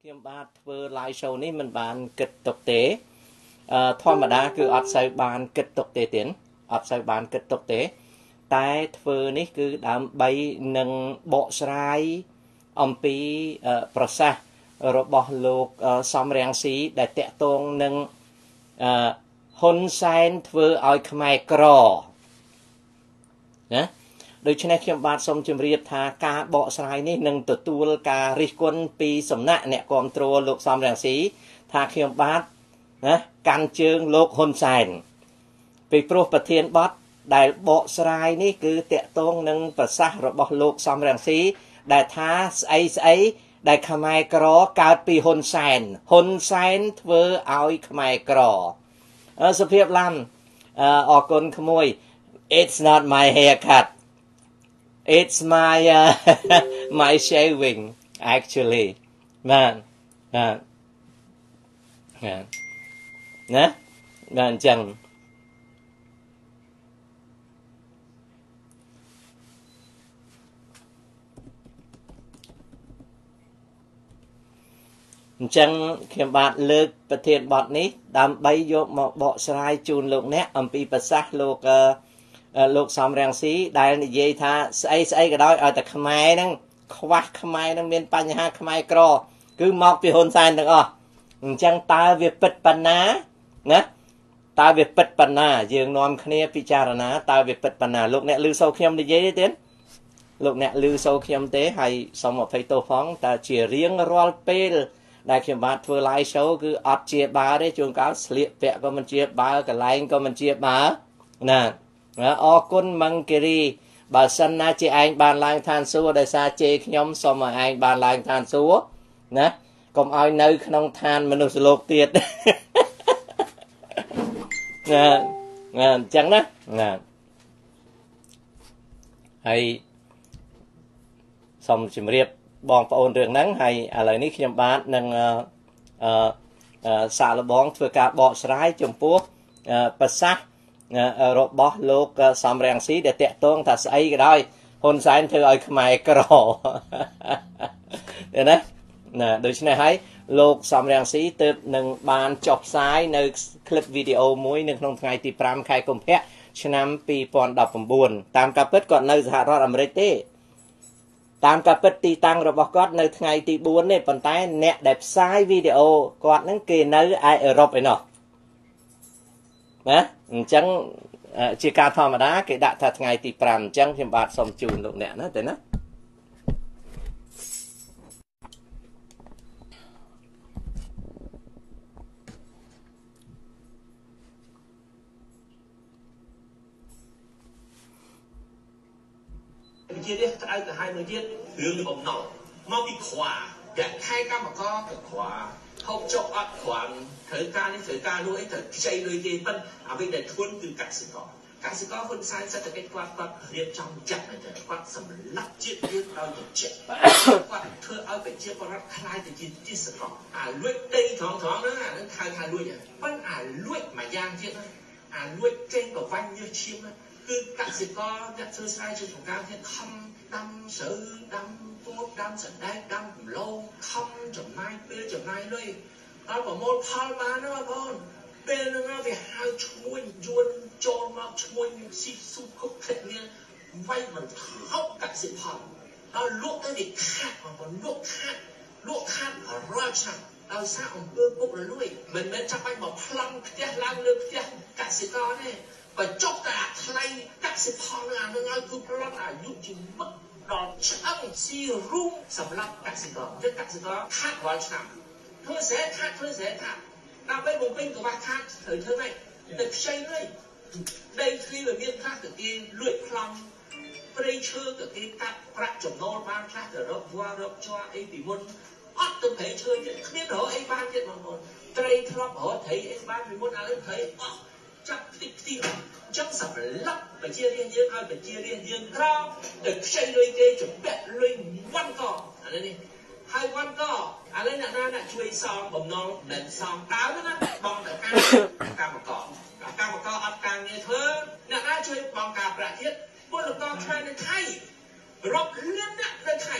Kiêm bát vừa live show ní mình bàn kịch tục tế thoa mà đá cứ ọt xây bàn kịch tục tế tiến ọt xây bàn kịch tục tế tại vừa ní cứ đám bay nâng bộ srai ông pi prasa rồi bỏ lục Sam Rainsy để tẹt tôn nâng hôn sen vừa ở Khmer cỏ nhéโดยเฉพาะเขียนบาทสมจุมเรียบทากาเบาสายนี่หนึ่งตัวตัวการิคนปีสมณะเนี่ยกอมตรัวโลกซอมแรงสีทาเขียนบาทนะการเชิงโลกฮนไซน์ไปโปรประเทียนบอสได้เบาสายนี่คือเตะตรงหนึ่งประสาระบบโลกซอมแรงสีได้ท้าไอ้ได้ขมายกรอการปีฮนไซน์เวอร์เอาขมายกรอสเพียบลำออกกลขโมย it's not my haircut It's my my shaving actually, man, man, nè, man chẳng, chẳng khi bạn lượcประเทศบอดนี้ดำใบโยมเบาสายจูนลูกเนี้ยอัมพีภาษาลูกโลกสามแรงสีได้ในเยธาใส่ก็ได้แต่ขมายนั่งควักขมายนั่งเมียนปัญหาขมายกรอคือมอกไปโหนไซน์ต่างอ๋อจังตาเวียปิดปัญหานะตาเวียปิดปัญหายืงนอมคเนียพิจารณาตาเวียปิดปัญหาลูกเนี้ยลือโซเคียมในเยเต้นลูกเนี้ยลือโซเคียมเต้ให้สมบัติโตฟ้องแต่เฉียเรียงรอลเปลได้เขียนบาทเฟอร์ไลโชคืออัดเจียบาได้จงก้าวเสียเปะก็มันเจียบากับไลน์ก็มันเจียบานะออกุนมังกิรีบาสันนาเจไอบานลางทานซัวได้ซาเจขยมสมไอบานลางทานซัวนะก็เอาเนื้อขนมทานมนุษย์โลกเตียดจังนะให้สมจิมเรียบบองปะโอนเรื่องนั้นให้อะไรนี่ขยมบาทนั่งสารบองเพื่อการบ่อสายจมพวกภาษารบบ่โลกสามแรงสีเดตเตะตรงถ้าใส่ก็ได้คนใส่เธอเอาขมายกรอเดี๋ยวนะโดยเฉพาะให้โลกสามแรงสีเติบหนึ่งบานจบซ้ายในคลิปวิดีโอมวยหนึ่งในตีปรามไข่กลมเพะชนะปีปอนดับผมบุญตามกับเปิดก่อนในสหรัฐอเมริกาตามกับเปิดตีตังระบบก็ในไงตีบุญเนี่ยปันท้ายเนะเด็บซ้ายวิดีโอก่อนนั้นเกณฑ์ในไอเอรบไปเนาะนะจังจีการธรรมดาเกิดถัดไงตีปรามจังพิมบาทสมจูนลงเนี่ยนะแต่นะเจี๊ยบไอ้แต่ให้เจี๊ยบเรื่องอมหนอมาปีขวาอยากให้กรรมก็กับขวาเขาจบอัดขวานเถิดการนี่เถิดการรู้ไอ้เถิดใจเลยเย็นปั้นเอาไปเด็ดทวนคือกสิกรคนซ้ายจะเป็นกวาดเรียบจำจับเลยกวาดสำลักจิตเรียบเราจะเจ็บกวาดเธอเอาไปเจี๊ยบรัดคลายจะจิตจิตสกอลุยตีท้องนั่นนั่นทายลุยอ่ะปั้นลุยมาย่างเจี๊ยบลุยเจงกับวันเยอะชิมคือกสิกรจะเธอซ้ายจุดของการที่คำดำสือดำตัวดำสันได้ดำโลคำจมนายเปลือยจมนายเลยเราบอกโมพาลมานะพ่อเป็นเรื่องไปหาช่วยยวนโจรมาช่วยสิสุขุเทเนี่ยไว้มันเข้ากับสิพอเราลวกได้ดิขาดมันลวกขาดรอดช่างเราสร้างองค์ปุ๊บเลยด้วยมันจะไปบอกพลังเจ้าลังเลือกเจ้ากับสิกรเนี่ยไปจบแต่ใครกับสิพอเนี่ยเรื่องคือพลังอายุจริงมั้งดอกช่างซีรุ่งสำหรับกับสิกรจะกับสิกรขาดวันช่างเธอเสียขาดเราไปบุกเป็นกับว่าขาดเธอไม่แต่ใช่เลยได้ที่แบบนี้ขาดกับกีเลือดพลังไปเชื่อกับกีตัดประจบโน้ตบ้างขาดแต่รบว่าchoไอ้ปีมุนอัดตัวเพย์เชื่อเนี่ยเครียดเหรอไอ้บ้านเจ็ดมันหมดใจทะเลาะเหรอไอ้บ้านปีมุนอะไรเพย์จับติดจับสับลับไปเชี่ยเรียนเยอะไปเชี่ยเรียนเยอะเราแต่ใช่เลยเกย์จะแบะเลยวันก่อนอะไรนี่ให้วันก็อะไรนั่นช่วยซองบ่มน้องเดินซองตาแล้วนะบองแต่การประกอบอัดการเนี่ยเธอนั่นช่วยบองการประเทศพวกเราต้องใช้ในไทยรบเล่นนะในไทย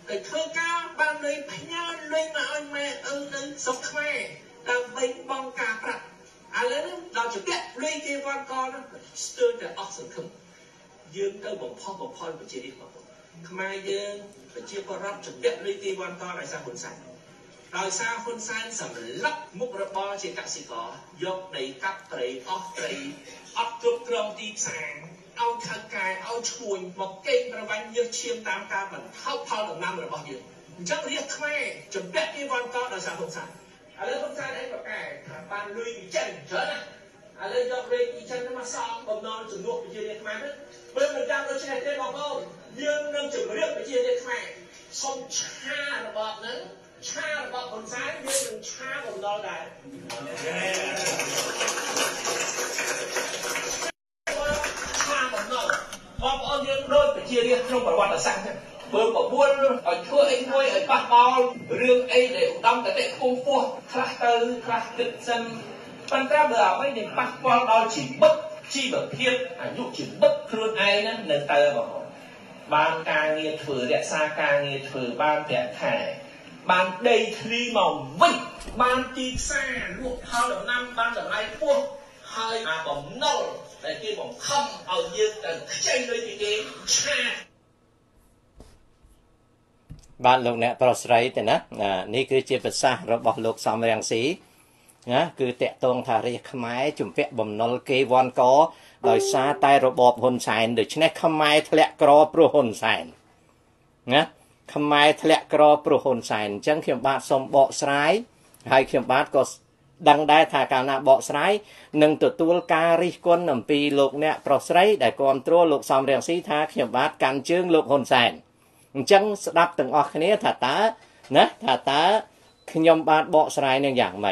để thơ ca ban lấy nhau lấy mà ơi mẹ ơn ơn sốc khmer đang bay bong cà prạ lên đó chỉ biết lấy cái con con đó stir the oxygen dương tới bồng phơi của chị đi khmer dương phải chia con rắp chỉ biết lấy cái con con này sang hồn sạch rồi sao hồn sạch sầm lấp mục rập bo trên cạn xì cỏ dọc đầy cắt đầy óc ấp cướp trong đi sàng ao thang cài ao chuồn một câyประวันยืดเชียงตามการมันเข้าพอหนึ่งน้ำหรือบ่ยืดจังเรียกแม่จนแบกที่วันก็โดยสารสงสารอะไรสงสารไอ้ประกาศบานลุยอีเจนเจอนะอะไรยกเรียกอีเจนมาซ้อมบอมนอนจุดลวกไปยืนเรียกแม่เมื่อมันดังเราใช้เต้นบอกว่ายืนนั่งจุดเรียกไปยืนเรียกแม่ส้มชาระบอบนั้นชาระบอบคนซ้ายยืนหนึ่งชาบอมนอนได้พอเอาเรื่องโดนไปเชียร์เรียกtrongประวัติศาสตร์เบอร์บอกบุญเอาช่วยไอ้มวยไอ้ปักบอลเรื่องไอ้เด็กดำแต่เด็กฟูฟูคลาสเตอร์คลาสติดซึมปัญหาเบอร์ไม่ได้ปักบอลเอาchỉ bất chiแบบเพี้ยนอายุchỉ bất ខ្លួនឯងนั่นเดินเตอร์บอกบ้านการเงินถือเด็กซาการเงินถือบ้านแต่แข่บ้านได้ทีมองวิ่งบ้านตีซ่าลูกเท้าแบบน้ำบ้านแบบไรพวกให้อาบอมโน่แต่ที่ผมคำเอาเยอะแต่ใช่เลยจริงๆชาบ้านลูกเนี่ยปลอดภัยแต่นะนี่คือเจตนาเราบอกลูกสามแรงสีนะคือแตะตรงทารีขมายจุ่มเปะบ่มนลเกวันก็โดยซาใต้ระบบหนสายโดยชนะขมายทะเลกรอปรุหนสายนะขมายทะเลกรอปรุหนสายจังเขียมบาทสมเบาะสายให้เขียมบาทก็ดังได้ถ้าการนาเบาะสายหนึ่งตัวตัวการิกลนำปีลูกเนี่ยปลอดภัยได้ความตัวลูกสามแรงสีท่าเขียมบาทการเชื่องลูกหนสายจังสดับตึงออกนี้ถ้าตานะถ้าตาขยมบาดเบาะสายหนึ่งอย่างใหม่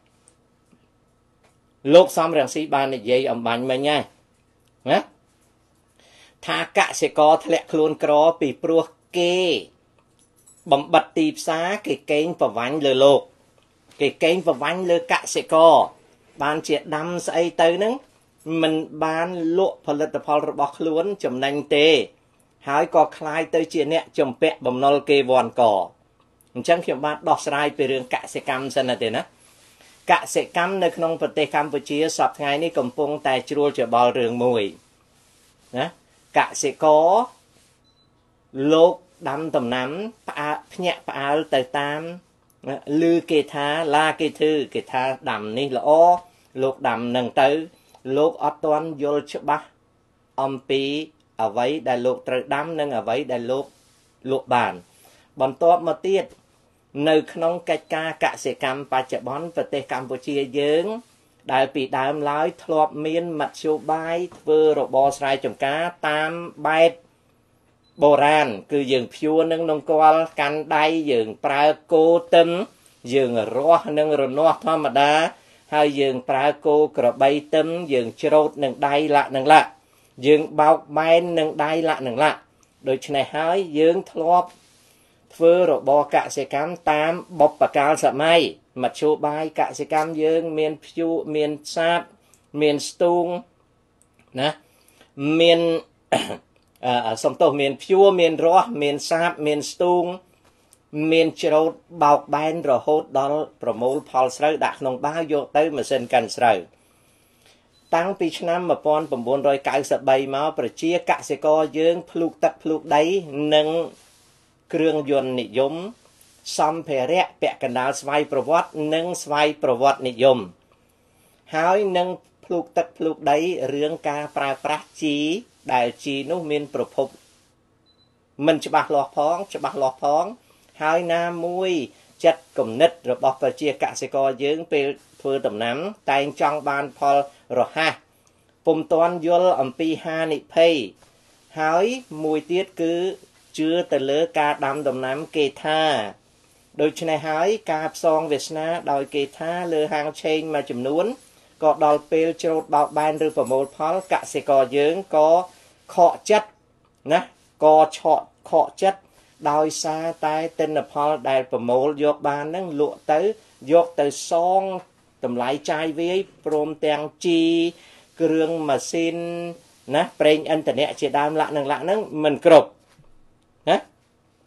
โลกสามแรงสีบานในเยี่ยมบันไม่ง่ายนะถ้ากะเสกอทะเลคลุนกรอปีปลัวเกบำบัดตีสาเกเก่งประวันเลยโลกเกเก่งประวันเลยกะเสกอบานเจียดำใส่เตยนึงมันบานโลผลิตภัณฑ์ระบบคลุนจำนันเตหายก็คลายเตยเจียเนี่ยจำเปะบ่มนลเกวอนก่อจังเขียนบาดดอกสลายไปเรื่องกะเสกรรมสนะเตนะกะเสกรรมในขนมประเทศกัมพูชีสับไงนี่กำปงแต่จรัวจะบอลเรื่องมวยนะกะเสกอโลกดำตำน้ำปะพเนะปะเตยตามลือเกธาลาเกทือเกธาดำนี่ละอ้อโลกดำหนึ่งเตยโลกอัตตวนยลชบะอมปีเอาไว้ได้โลกตรดำนึงเอาไว้ได้โลกบานบอลตัวมาเตี้ยในขนมกิจการเกษตรกรรมปัจจุบันประเทศกัมพูชีเยื้องได้ปีดามล้อยทลบเมียนมัดชูใบเวอร์บอสไลจมกาตามใบโบราณคือยืงพิวนึงนงกอลกันได้ยืงปลาโกตึมยืงรัวนึงรนวธรรมดาให้ยืงปลาโกกระใบตึมยืงโจดนึงได้ละนึงละยืงเบาใบหนึ่งได้ละหนึ่งละโดยในหายยืงทลบเฟื่อระบอกะเสกรรมตามบบประกาศสมัยมัดชูใบกะเสกรรมยืงเมียนพิวเมียนซาบเมียนสตูงนะเมียนสมโตเมียนพิวเมียนรัวเมียนซาบเมียนสตูงเมียนโจดเบาใบระโหดดอลประมูลพอลสระดักนงบ้าโยเตอร์มาเซ็นกันสระตั้งปีชนะมาปอนผมบนรอยไก่สบายมาประเชียกะเสกอยืงพลุกตักพลุกได้หนึ่งเครื่องยนต์นิยมซัมเพเระแปะกันดาสไวประวัติหนึ่งสไวประวัตินิยมหายหนึ่งพลุกตักพลุกได้เรื่องการปราปราจีได้จีนุมินประพบมันจะบักหลอกพ้องหายน้ำมวยจัดกลมนิดระบบประเชียกะเสกอยืงไปเพื่อตำน้ำแต่งจังบานพอลรอฮะปุ่มตอนยลอัมพีฮานิเพย์หายมวยเตี้ยคือเชื่อแต่เลือกการดำตำน้ำเกธาโดยในหายการซองเวสนาโดยเกธาเลือหางเชงมาจำนวนก็ดอลเปลโจดเบาบานหรือประโมลพอลกะเสกอยืงก็เคาะจัดนะก็เฉาะเคาะจัดโดยซาตายเต็นพอลได้ประโมลยกบานนั่งลุเตยกแต่ซองตำไหลใจไว้โปรมแตงจีเครื่องมาซินนะเปล่งอินเทอร์เน็ตเจดามละหนึ่งมันกรบนะต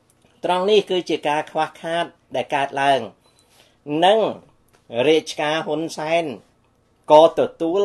ត្រង់នេះគឺជាការខ្វះខាតដែលកើតឡើងនិងរាជការហ៊ុនសែនក៏ទទួល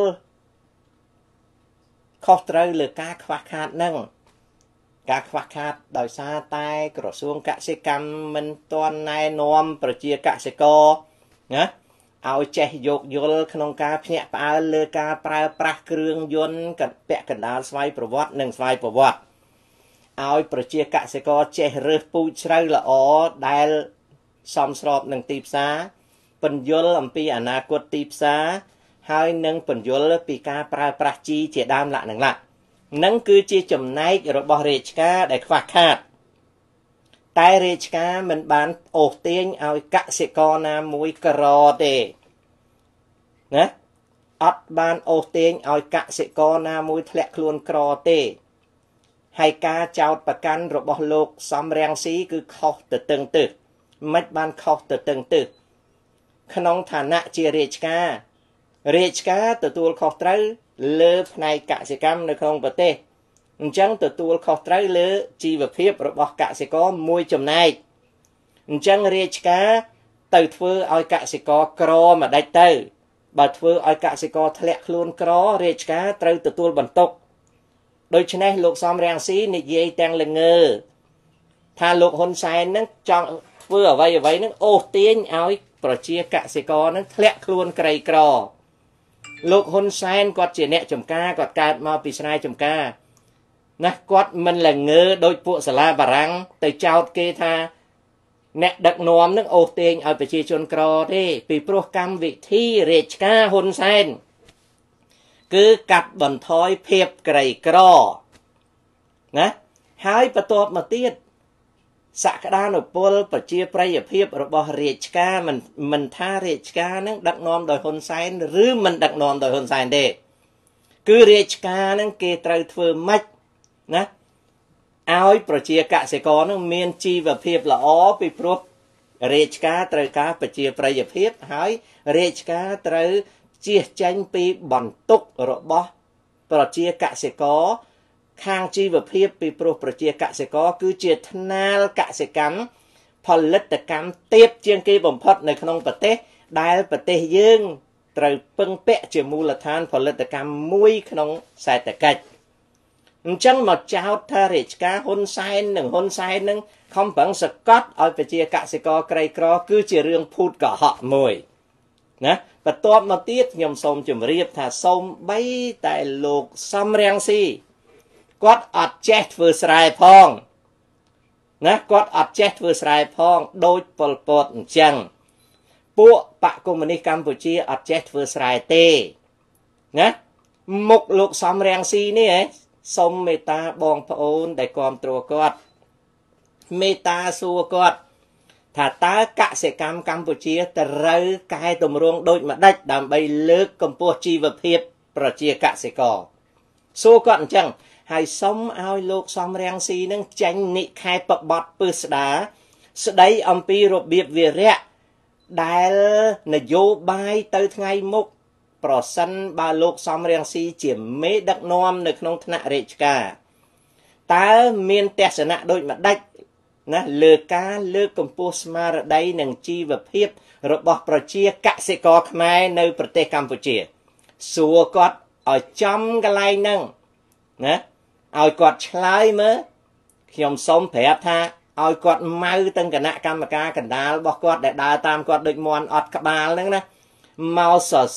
ខុសត្រូវលើការខ្វះខាតនឹងការខ្វះខាតដោយសារតែក្រសួងកសិកម្មមិនទាន់ណែនាំប្រជាកសិករណាឲ្យចេះយោគយល់ក្នុងការភ្ញាក់ផ្អើលលើការប្រើប្រាស់គ្រឿងយន្តពាក់កណ្ដាលស្វ័យប្រវត្តិនិងស្វ័យប្រវត្តិឲ្យប្រជាកសិករចេះរើសពូជស្រូវល្អដែលសមស្របនឹងទីផ្សារពន្យល់អំពីអនាគតទីផ្សារហើយនឹងពន្យល់ពីការប្រើប្រាស់ជីជាដើមលក្ខណៈនឹងគឺជាចំណែករបស់រាជការដែលខ្វះខាតតែរាជការមិនបានអូសទាញឲ្យកសិករណាមួយក្រទេណាអត់បានអូសទាញឲ្យកសិករណាមួយធ្លាក់ខ្លួនក្រទេហើយការចោទប្រកាន់របស់លោកសំរងស៊ីគឺខុសទៅតឹងទឹះមិនបានខុសទៅតឹងទឹះក្នុងឋានៈជារាជការទទួលខុសត្រូវលើផ្នែកកសិកម្មនៅក្នុងប្រទេសអញ្ចឹងទទួលខុសត្រូវលើជីវភាពរបស់កសិករមួយចំណែកអញ្ចឹងរាជការទៅធ្វើឲ្យកសិករក្រមកដាច់ទៅបើធ្វើឲ្យកសិករធ្លាក់ខ្លួនក្ររាជការត្រូវទទួលបន្ទុកដូច្នេះលោកសំរងស៊ីនិយាយទាំងល្ងើថាលោកហ៊ុនសែននឹងចង់ធ្វើអ្វីនឹងអូសទាញឲ្យប្រជាកសិករនឹងធ្លាក់ខ្លួនក្រីក្រលោកហ៊ុនសែនគាត់ជាអ្នកចំការគាត់កើតមកពីស្រែចំការណាគាត់មិនល្ងើដោយពួកសាលាបារាំងទៅចោទគេថាអ្នកដឹកនាំនឹងអូសទាញឲ្យប្រជាជនក្រទេពីព្រោះកម្មវិធីរាជការហ៊ុនសែនគឺកាត់បន្ថយភាពក្រីក្រណាហើយបន្ទាប់មកទៀតសក្តានុពលប្រជាប្រិយភាពរបស់រាជការមិនថារាជការនឹងដឹកនាំដោយហ៊ុនសែនឬមិនដឹកនាំដោយហ៊ុនសែនទេគឺរាជការនឹងគេត្រូវធ្វើម៉េចណាឲ្យប្រជាកសិករនឹងមានជីវភាពល្អពីព្រោះរាជការត្រូវការប្រជាប្រិយភាពហើយរាជការត្រូវជៀសចេញពីបន្ទុករបស់ប្រជាកសិករខាងជីវភាពពីព្រោះប្រជាកសិករគឺជាថ្នាលកសិកម្មផលិតកម្មទាបជាងគេបំផុតនៅក្នុងប្រទេសដែលប្រទេសយើងត្រូវពឹងពាក់ជាមូលដ្ឋានផលិតកម្មមួយក្នុងសេដ្ឋកិច្ចអញ្ចឹងមកចោទថារាជការហ៊ុនសែននឹងខំប្រឹងសកាត់ឲ្យប្រជាកសិករក្រីក្រគឺជារឿងភូតកុហកមួយណាបន្ទាប់មកទៀតខ្ញុំសូមជម្រាបថាសូម្បីតែលោកសំរងស៊ីគាត់អត់ចេះធ្វើស្រែផងណាគាត់អត់ចេះធ្វើស្រែផងដូចប៉ុលពតអញ្ចឹងពួកបកកុម្មុយនីសកម្ពុជាអត់ចេះធ្វើស្រែទេណាមុខលោកសំរងស៊ីនេះសូមមេត្តាបងប្អូនដែលគាំទ្រគាត់មេត្តាសួរគាត់ថាតើកសិកម្មកម្ពុជាត្រូវកែតម្រង់ដូចម្ដេចដើម្បីលើកកម្ពស់ជីវភាពប្រជាកសិករសួរគាត់អញ្ចឹងហើយសុំឲ្យលោកសំរងស៊ីនឹងចេញនិក្ខេបបទពឹស្ដាស្ដីអំពីរបៀបវារៈដែលនយោបាយទៅថ្ងៃមុខប្រសិនបើលោកសំរងស៊ីជាមេដឹកនាំនៅក្នុងថ្នាក់រាជការតើមានទស្សនៈដូចម្ដេចណាលើការលើកកម្ពស់ស្មារតីនិងជីវភាពរបស់ប្រជាកសិករខ្មែរនៅប្រទេសកម្ពុជាសួរគាត់ឲ្យចំកន្លែងហ្នឹងណាឲ្យគាត់ឆ្លើយមើលខ្ញុំសូមប្រាប់ថាឲ្យគាត់ម៉ៅទាំងគណៈកម្មការកណ្ដាលរបស់គាត់ដែលដើរតាមគាត់ដូចមន់អត់ក្បាលហ្នឹងណាមកសរ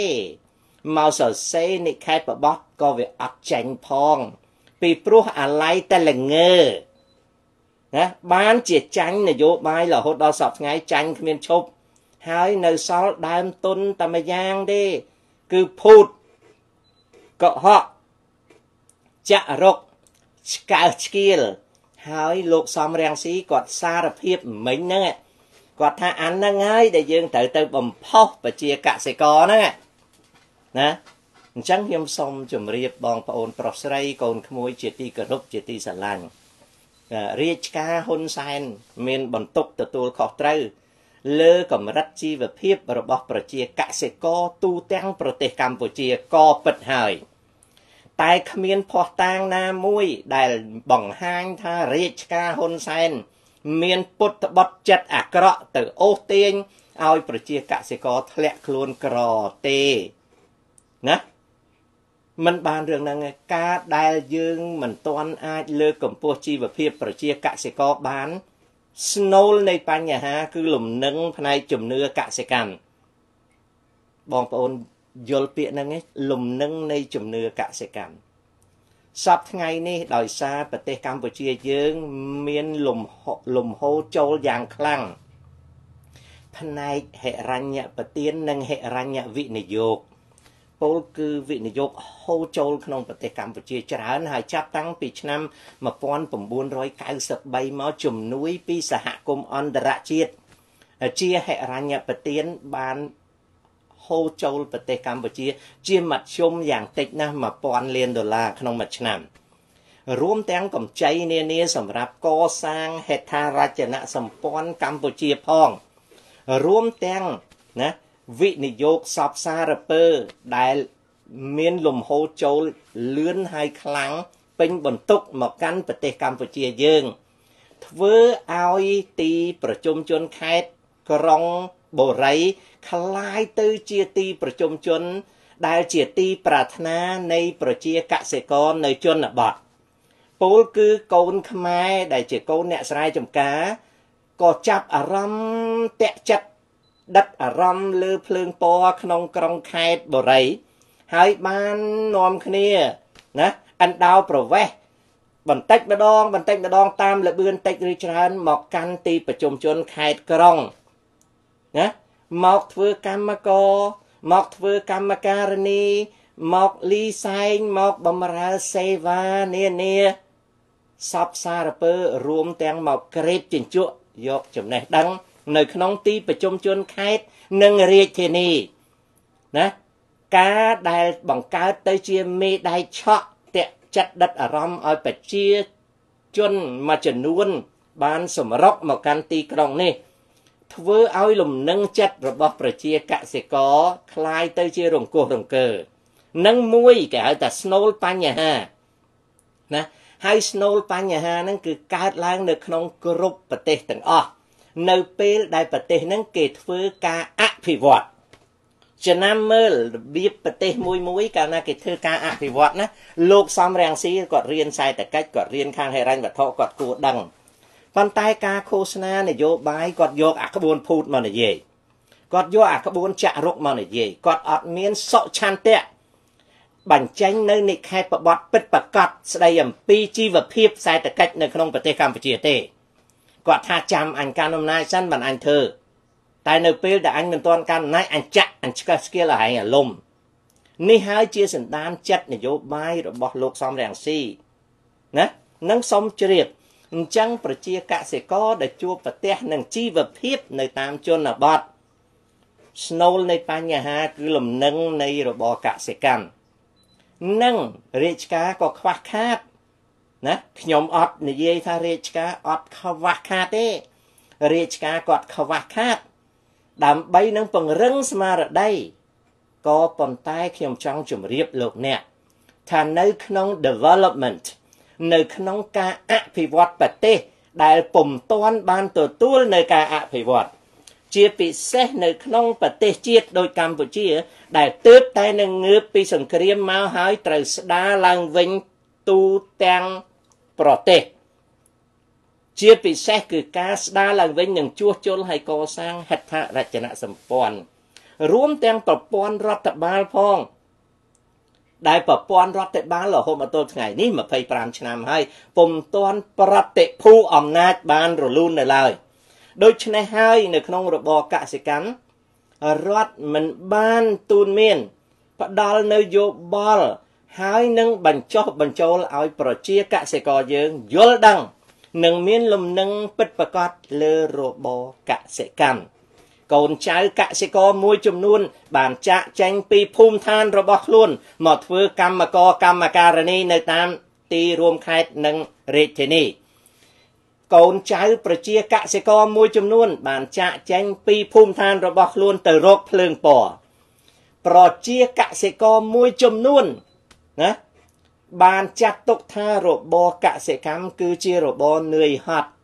សេរនិក្ខេបបទក៏វាអត់ចាញ់ផងពីព្រោះអាឡ័យតែល្ងើណាបានជាចាញ់នយោបាយរហូតដល់សពថ្ងៃចាញ់គ្មានឈប់ហើយនៅសល់ដើមទុនតែម្យ៉ាងទេគឺភូតកុហកចាក់រុកឆ្កើឆ្កៀលហើយលោកសំរងស៊ីគាត់សារភាពមិញហ្នឹងគាត់ថាអានហ្នឹងហើយដែលយើងត្រូវទៅបំផុសប្រជាកសិករហ្នឹងណាអញ្ចឹងខ្ញុំសូមជម្រាបបងប្អូនប្រុសស្រីកូនក្មួយជាទីគោរពជាទីស្រឡាញ់រាជការហ៊ុនសែនមានបន្ទុកទទួលខុសត្រូវលើកម្រិតជីវភាពរបស់ប្រជាកសិករទូទាំងប្រទេសកម្ពុជាក៏ពិតហើយតែគ្មានភស្តុតាងណាមួយដែលបង្ហាញថារាជការហ៊ុនសែនមានពុទ្ធបត់ចិត្តអាក្រក់ទៅអូសទាញឲ្យប្រជាកសិករធ្លាក់ខ្លួនក្រទេណាមិនបានរឿងហ្នឹងឯងការដែលយើងមិនទាន់អាចលើកកម្ពស់ជីវភាពប្រជាកសិករបានស្នូលនៃបញ្ហាគឺលំនឹងផ្នែកជំនឿកសិកម្មបងប្អូនយល់ពាក្យហ្នឹងឯងលំនឹងនៃជំនឿកសិកម្មសពថ្ងៃនេះដោយសារប្រទេសកម្ពុជាយើងមានលំហូរចូលយ៉ាងខ្លាំងផ្នែកហិរញ្ញប្បទាននិងហិរញ្ញវិនិយោគពលគឺវិនិយោគហូរចូលក្នុងប្រទេសកម្ពុជាច្រើនហើយចាប់តាំងពីឆ្នាំ1993មកជំនួយពីសហគមន៍អន្តរជាតិជាហិរញ្ញប្បទានបានហូរចូលប្រទេសកម្ពុជាជាមធ្យមយ៉ាងតិចណាស់$1000 លានក្នុងមួយឆ្នាំរួមទាំងកម្ចីនានាសម្រាប់កសាងហេដ្ឋារចនាសម្ព័ន្ធកម្ពុជាផងរួមទាំងណាវិនិយោគសពសារពើដែលមានលំហូរចូលលឿនហើយខ្លាំងពេញបន្ទុកមកកាន់ប្រទេសកម្ពុជាយើងធ្វើឲ្យទីប្រជុំជនខេត្តក្រុងបូរីคล้ายទៅជាទីប្រជុំជនដែលជាទីប្រាថ្នានៃប្រជាកសិករនៅជនបទពលគឺកូនខ្មែរដែលជាកូនអ្នកស្រែចម្ការក៏ចាប់អារម្មណ៍តាក់ចិត្តដិតអារម្មណ៍លើភ្លើងពណ៌ក្នុងក្រុងខេត្តបូរីហើយបាននាំគ្នាណាអណ្ដោប្រវេសបន្តិចម្ដងតាមលបឿនតិចឬច្រើនមកកាន់ទីប្រជុំជនខេត្តក្រុងណាមកធ្វើកម្មករមកធ្វើកម្មការិនីមកលីសែងមកបម្រើសេវានានាសពសារពើរួមទាំងមកក្រេបជញ្ជក់យកចំណេះដឹងនៅក្នុងទីប្រជុំជនខេត្តនិងរាជធានីណាការដែលបង្កើតទៅជាមេដៃឆក់តាក់ចិត្តដិតអារម្មណ៍ឲ្យប្រជាជនមួយចំនួនបានសម្រុកមកកាន់ទីក្រុងនេះធ្វើឲ្យលំនឹងចិត្តរបស់ប្រជាកសិករคล้ายទៅជារង្គោះរង្គើនឹងមួយគេហៅថាស្នូលបញ្ហាណាហើយស្នូលបញ្ហាហ្នឹងគឺកើតឡើងនៅក្នុងគ្រប់ប្រទេសទាំងអស់នៅពេលដែលប្រទេសហ្នឹងគេធ្វើការអភិវឌ្ឍចំណាំមើលរបៀបប្រទេសមួយកាលណាគេធ្វើការអភិវឌ្ឍណាលោកសំរងស៊ីគាត់រៀនសេដ្ឋកិច្ចគាត់រៀនខាងហិរញ្ញវត្ថុគាត់គួរដឹងប៉ុន្តែការឃោសនានយោបាយគាត់យកអាក្បួនភូតមកនិយាយគាត់យកអាក្បួនចាក់រុកមកនិយាយគាត់អត់មានសុឆន្ទៈបញ្ចេញនៅនិក្ខេបបទពិតប្រាកដស្ដីអំពីជីវភាពសេដ្ឋកិច្ចនៅក្នុងប្រទេសកម្ពុជាទេគាត់ថាចាំអញកាន់អំណាចសិនមិនអញធ្វើតែនៅពេលដែលអញមិនទាន់កាន់អំណាចអញចាក់អញឆ្កឹះស្គៀលឲ្យហែងអាលំនេះហើយជាសន្តានចិត្តនយោបាយរបស់លោកសំរងស៊ីណានឹងសូមជ្រាបអញ្ចឹងប្រជាកសិករដែលជួបប្រទះនឹងជីវភាពនៅតាមជនបទស្នូលនៃបញ្ហាគឺលំនឹងនៃរបរកសិកម្មនិងរាជការក៏ខ្វះខាតណាខ្ញុំអត់និយាយថារាជការអត់ខ្វះខាតទេរាជការគាត់ខ្វះខាតដើម្បីនឹងពង្រឹងស្មារតីក៏ប៉ុន្តែខ្ញុំចង់ជម្រាបលោកអ្នកថានៅក្នុង development នៅក្នុងការអភិវឌ្ឍប្រទេសដែលពុំទាន់បានទទួលនៅការអភិវឌ្ឍជាពិសេសនៅក្នុងប្រទេសជាតិដូចកម្ពុជាដែលទើបតែនឹងងើបពីសង្គ្រាមមកហើយត្រូវស្ដារឡើងវិញទូទាំងប្រទេសជាពិសេសគឺការស្ដារឡើងវិញនឹងជួសជុលហើយកសាងហេដ្ឋារចនាសម្ព័ន្ធរួមទាំងប្រព័ន្ធរដ្ឋបាលផងដែលប្រព័ន្ធរដ្ឋបាលរហូតមកទល់ថ្ងៃនេះ25ឆ្នាំហើយពុំទាន់ប្រតិភូអំណាចបានរលូននៅឡើយដូច្នេះហើយនៅក្នុងរបបកសិកម្មរដ្ឋមិនបានទូនមានផ្ដល់នៅយោបល់ហើយនឹងបញ្ចុះបញ្ចូលឲ្យប្រជាកសិករយើងយល់ដឹងនិងមានលំនឹងពិតប្រាកដលើរបបកសិកម្មកូនចៅកសិករមួយចំនួនបានចាក់ចែងពីភូមិឋានរបស់ខ្លួនមកធ្វើកម្មករកម្មការិនីនៅតាមទីរួមខេត្តនិងរាជធានីកូនចៅប្រជាកសិករមួយចំនួនបានចាក់ចែងពីភូមិឋានរបស់ខ្លួនទៅរកភ្លើងពណ៌ប្រជាកសិករមួយចំនួនណាបានចាត់ទុកថារបរកសិកម្មគឺជារបរនឿយហត់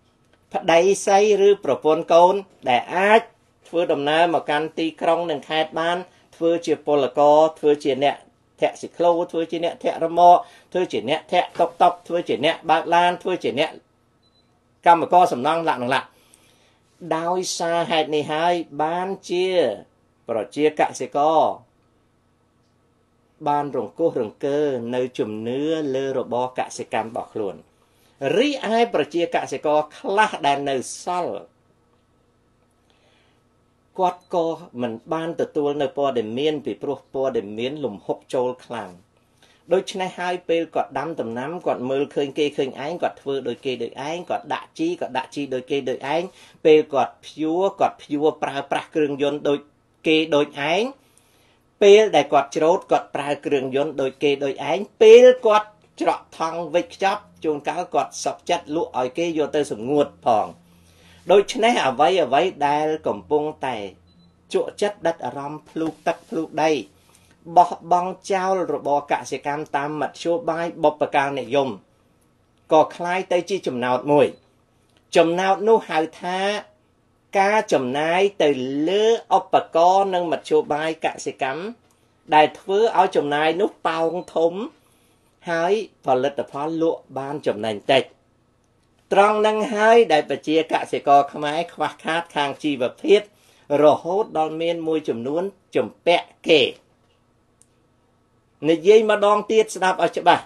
ប្តីស្រីឬប្រពន្ធកូនដែលអាចធ្វើដំណើរមកកាន់ទីក្រុងនិងខេត្តបានធ្វើជាពលករធ្វើជាអ្នកធាក់ស៊ីក្លូធ្វើជាអ្នកធាក់រមាក់ធ្វើជាអ្នកធាក់តុកតុកធ្វើជាអ្នកបើកឡានធ្វើជាអ្នកកម្មករសំណង់លក្ខណៈដោយសារហេតុនេះហើយបានជាប្រជាកសិករបានរង្គោះរង្គើនៅជំនឿលើរបរកសិកម្មរបស់ខ្លួនរីឯប្រជាកសិករខ្លះដែលនៅសល់គាត់ក៏មិនបានទទួលនៅព័ត៌មានពីព្រោះព័ត៌មានលំហុកចូលខ្លាំងដូច្នេះហើយពេលគាត់ដាំដំណាំគាត់មើលឃើញគេឃើញឯងគាត់ធ្វើដូចគេដូចឯងគាត់ដាក់ជីដូចគេដូចឯងពេលគាត់ភ្ជួរប្រើប្រាស់គ្រឿងយន្តដូចគេដូចឯងពេលដែលគាត់ច្រូតគាត់ប្រើគ្រឿងយន្តដូចគេដូចឯងពេលគាត់ច្រកថង់វិចខ្ចប់ជួនកាលគាត់សុកចិត្តលក់ឲ្យគេយកទៅសម្ងួតផងដូច្នេះអ្វីដែលកំពុងតែជក់ចិត្តដិតអារម្មណ៍ភ្លូកទឹកភ្លូកដីបោះបង់ចោលរបរកសិកម្មតាមមធ្យោបាយបុព្វកាលនិយមក៏คล้ายទៅជាចំណោទមួយចំណោទនោះហៅថាការចំណាយទៅលើឧបករណ៍និងមធ្យោបាយកសិកម្មដែលធ្វើឲ្យចំណាយនោះប៉ោងធំហើយផលិតផលលក់បានចំណេញតិចត្រង់នឹងហើយដែលប្រជាកសិករខ្មែរខ្វះខាតខាងជីវភាពរហូតដល់មានមួយចំនួនជំពាក់គេនិយាយម្ដងទៀតស្ដាប់ឲ្យច្បាស់